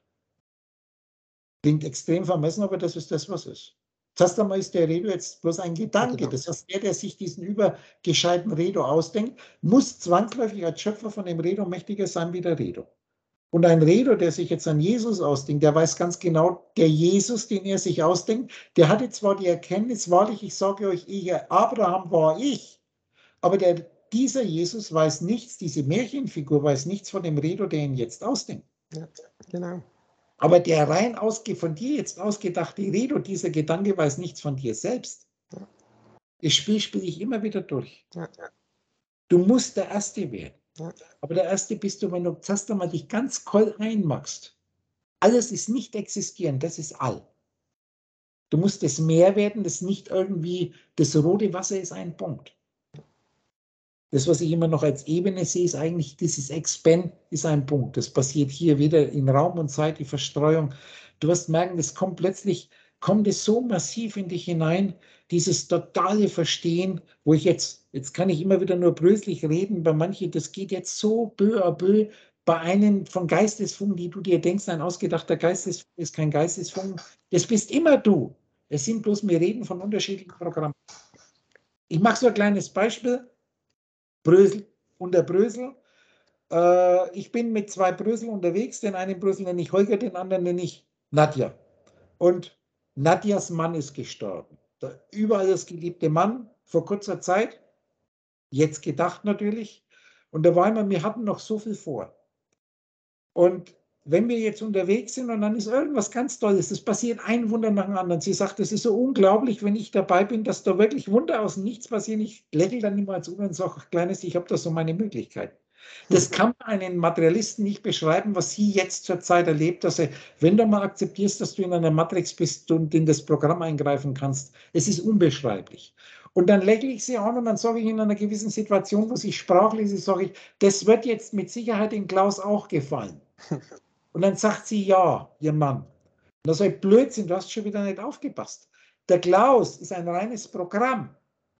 Klingt extrem vermessen, aber das ist das, was ist. Zuerst einmal ist der Redo jetzt bloß ein Gedanke. Genau. Das heißt, der sich diesen übergescheiten Redo ausdenkt, muss zwangsläufig als Schöpfer von dem Redo mächtiger sein wie der Redo. Und ein Redo, der sich jetzt an Jesus ausdenkt, der weiß ganz genau, der Jesus, den er sich ausdenkt, der hatte zwar die Erkenntnis, wahrlich, ich sage euch, Abraham war ich, aber dieser Jesus weiß nichts, diese Märchenfigur weiß nichts von dem Redo, der ihn jetzt ausdenkt. Ja. Genau. Aber der rein von dir jetzt ausgedachte Redo, dieser Gedanke weiß nichts von dir selbst. Ja. Das Spiel spiele ich immer wieder durch. Ja. Du musst der Erste werden. Ja. Aber der Erste bist du, wenn du zuerst einmal dich ganz voll einmachst. Alles ist nicht existieren, das ist all. Du musst das Meer werden, das nicht irgendwie, das rote Wasser ist ein Punkt. Das, was ich immer noch als Ebene sehe, ist eigentlich, dieses Expand ist ein Punkt. Das passiert hier wieder in Raum und Zeit, die Verstreuung. Du wirst merken, das kommt plötzlich, kommt es so massiv in dich hinein, dieses totale Verstehen, wo ich jetzt kann ich immer wieder nur bröslich reden, bei manchen, das geht jetzt so peu à peu, bei einem von Geistesfunken, die du dir denkst, ein ausgedachter Geistesfunken ist kein Geistesfunken, das bist immer du. Es sind bloß, wir reden von unterschiedlichen Programmen. Ich mache so ein kleines Beispiel. Brösel, unter Brösel. Ich bin mit 2 Brösel unterwegs. Den einen Brösel nenne ich Holger, den anderen nenne ich Nadja. Und Nadjas Mann ist gestorben. Der über alles geliebte Mann vor kurzer Zeit. Jetzt gedacht natürlich. Und da war immer, wir hatten noch so viel vor. Und wenn wir jetzt unterwegs sind und dann ist irgendwas ganz Tolles, das passiert ein Wunder nach dem anderen. Sie sagt, das ist so unglaublich, wenn ich dabei bin, dass da wirklich Wunder aus dem Nichts passieren. Ich lächle dann niemals um und sage, Kleines, ich habe da so meine Möglichkeiten. Das kann man einen Materialisten nicht beschreiben, was sie jetzt zur Zeit erlebt, dass er, wenn du mal akzeptierst, dass du in einer Matrix bist und in das Programm eingreifen kannst, es ist unbeschreiblich. Und dann lächle ich sie an und dann sage ich in einer gewissen Situation, wo sie sprachlich ist, sage ich, das wird jetzt mit Sicherheit in Klaus auch gefallen. Und dann sagt sie, ja, ihr Mann. Und das ist Blödsinn, du hast schon wieder nicht aufgepasst. Der Klaus ist ein reines Programm.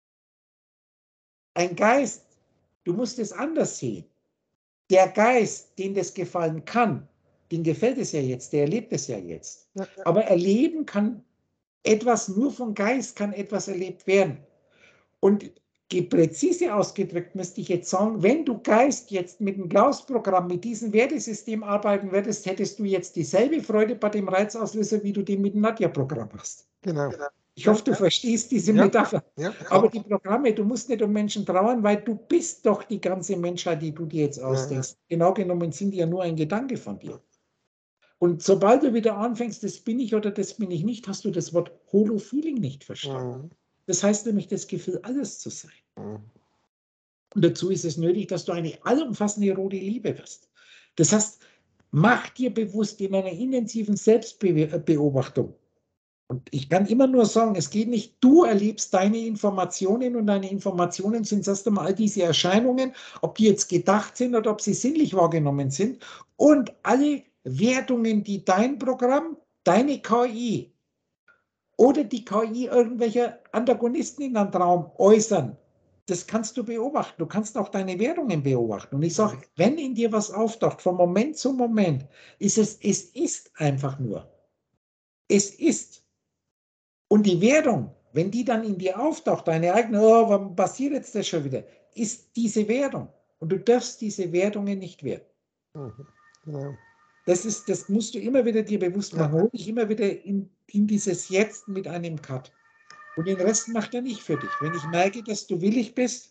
Ein Geist, du musst es anders sehen. Der Geist, den das gefallen kann, den gefällt es ja jetzt, der erlebt es ja jetzt. Ja. Aber erleben kann etwas, nur vom Geist kann etwas erlebt werden. Und präzise ausgedrückt müsste ich jetzt sagen, wenn du Geist jetzt mit dem Klaus-Programm, mit diesem Wertesystem arbeiten würdest, hättest du jetzt dieselbe Freude bei dem Reizauslöser, wie du den mit dem Nadja-Programm hast. Genau. Ich hoffe, du verstehst diese Ja. Metapher. Ja. Aber die Programme, du musst nicht um Menschen trauern, weil du bist doch die ganze Menschheit, die du dir jetzt ausdenkst. Genau genommen sind die ja nur ein Gedanke von dir. Und sobald du wieder anfängst, das bin ich oder das bin ich nicht, hast du das Wort Holo-Feeling nicht verstanden. Das heißt nämlich, das Gefühl, alles zu sein. Mhm. Und dazu ist es nötig, dass du eine allumfassende rote Liebe wirst. Das heißt, mach dir bewusst in einer intensiven Selbstbeobachtung. Und ich kann immer nur sagen, es geht nicht, du erlebst deine Informationen und deine Informationen sind erst einmal all diese Erscheinungen, ob die jetzt gedacht sind oder ob sie sinnlich wahrgenommen sind und alle Wertungen, die dein Programm, deine KI oder die KI irgendwelcher Antagonisten in deinem Traum äußern. Das kannst du beobachten. Du kannst auch deine Wertungen beobachten. Und ich sage, wenn in dir was auftaucht, von Moment zu Moment, es ist einfach nur. Es ist. Und die Wertung, wenn die dann in dir auftaucht, deine eigene, oh, warum passiert jetzt das schon wieder, ist diese Wertung. Und du darfst diese Wertungen nicht werten. Mhm. Genau. Das musst du immer wieder dir bewusst machen. Hol dich immer wieder in dieses Jetzt mit einem Cut. Und den Rest macht er nicht für dich. Wenn ich merke, dass du willig bist,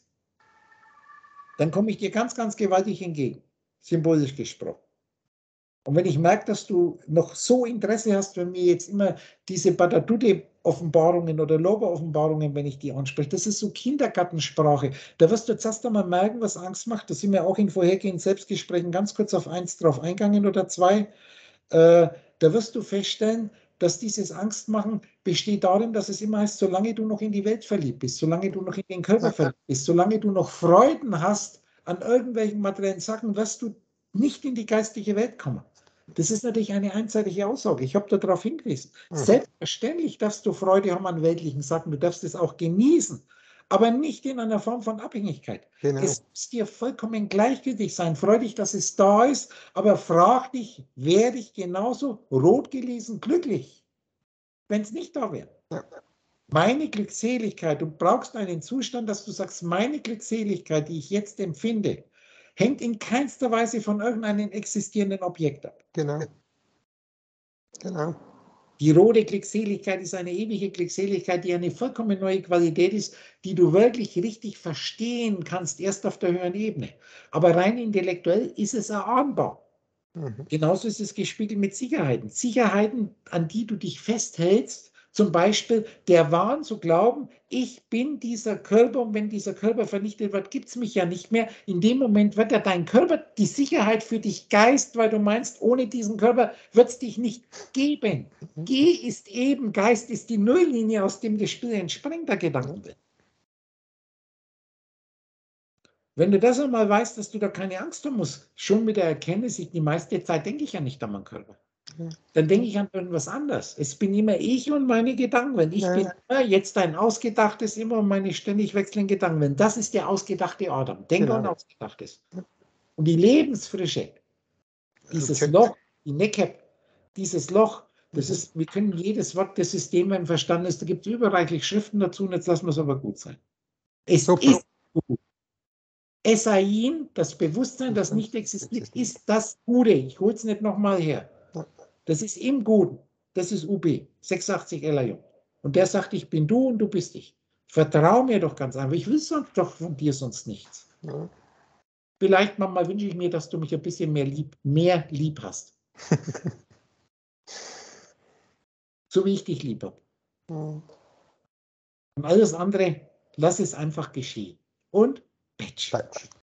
dann komme ich dir ganz, ganz gewaltig entgegen. Symbolisch gesprochen. Und wenn ich merke, dass du noch so Interesse hast, wenn mir jetzt immer diese Badatute-Offenbarungen oder Logo-Offenbarungen, wenn ich die anspreche, das ist so Kindergartensprache. Da wirst du jetzt erst einmal merken, was Angst macht. Da sind wir auch in vorhergehenden Selbstgesprächen ganz kurz auf eins drauf eingegangen oder zwei. Da wirst du feststellen, dass dieses Angstmachen besteht darin, dass es immer heißt, solange du noch in die Welt verliebt bist, solange du noch in den Körper verliebt bist, solange du noch Freuden hast an irgendwelchen materiellen Sachen, wirst du nicht in die geistige Welt kommen. Das ist natürlich eine einseitige Aussage. Ich habe darauf hingewiesen. Selbstverständlich darfst du Freude haben an weltlichen Sachen. Du darfst es auch genießen, aber nicht in einer Form von Abhängigkeit. Genau. Es muss dir vollkommen gleichgültig sein. Freu dich, dass es da ist, aber frag dich, werde ich genauso rot gelesen glücklich, wenn es nicht da wäre? Ja. Meine Glückseligkeit, du brauchst einen Zustand, dass du sagst, meine Glückseligkeit, die ich jetzt empfinde, hängt in keinster Weise von irgendeinem existierenden Objekt ab. Genau. Genau. Die rote Glückseligkeit ist eine ewige Glückseligkeit, die eine vollkommen neue Qualität ist, die du wirklich richtig verstehen kannst, erst auf der höheren Ebene. Aber rein intellektuell ist es erahnbar. Mhm. Genauso ist es gespiegelt mit Sicherheiten. Sicherheiten, an die du dich festhältst, zum Beispiel der Wahn zu glauben, ich bin dieser Körper und wenn dieser Körper vernichtet wird, gibt es mich ja nicht mehr. In dem Moment wird ja dein Körper die Sicherheit für dich Geist, weil du meinst, ohne diesen Körper wird es dich nicht geben. G ist eben, Geist ist die Nulllinie, aus dem das Spiel entspringt, der Gedankenwelt. Wenn du das einmal weißt, dass du da keine Angst haben musst, schon mit der Erkenntnis, die meiste Zeit denke ich ja nicht an meinen Körper. Dann denke ich an irgendwas anderes. Es bin immer ich und meine Gedanken. Wenn ich bin immer jetzt ein ausgedachtes immer und meine ständig wechselnden Gedanken. Wenn das ist der ausgedachte Adam. Denker und Ausgedachtes. Und die Lebensfrische, dieses Loch, die Necke, dieses Loch, das ist, wir können jedes Wort des Systems im Verstand ist, da gibt es überreichlich Schriften dazu und jetzt lassen wir es aber gut sein. Es ist gut. Esain, das Bewusstsein, das nicht existiert, ist das Gute. Ich hole es nicht nochmal her. Das ist im Guten. Das ist UB, 86 LAJ. Und der sagt, ich bin du und du bist ich. Vertrau mir doch ganz einfach. Ich will sonst doch von dir sonst nichts. Ja. Vielleicht manchmal wünsche ich mir, dass du mich ein bisschen mehr lieb hast. So wie ich dich lieb habe. Und alles andere, lass es einfach geschehen. Und Patch.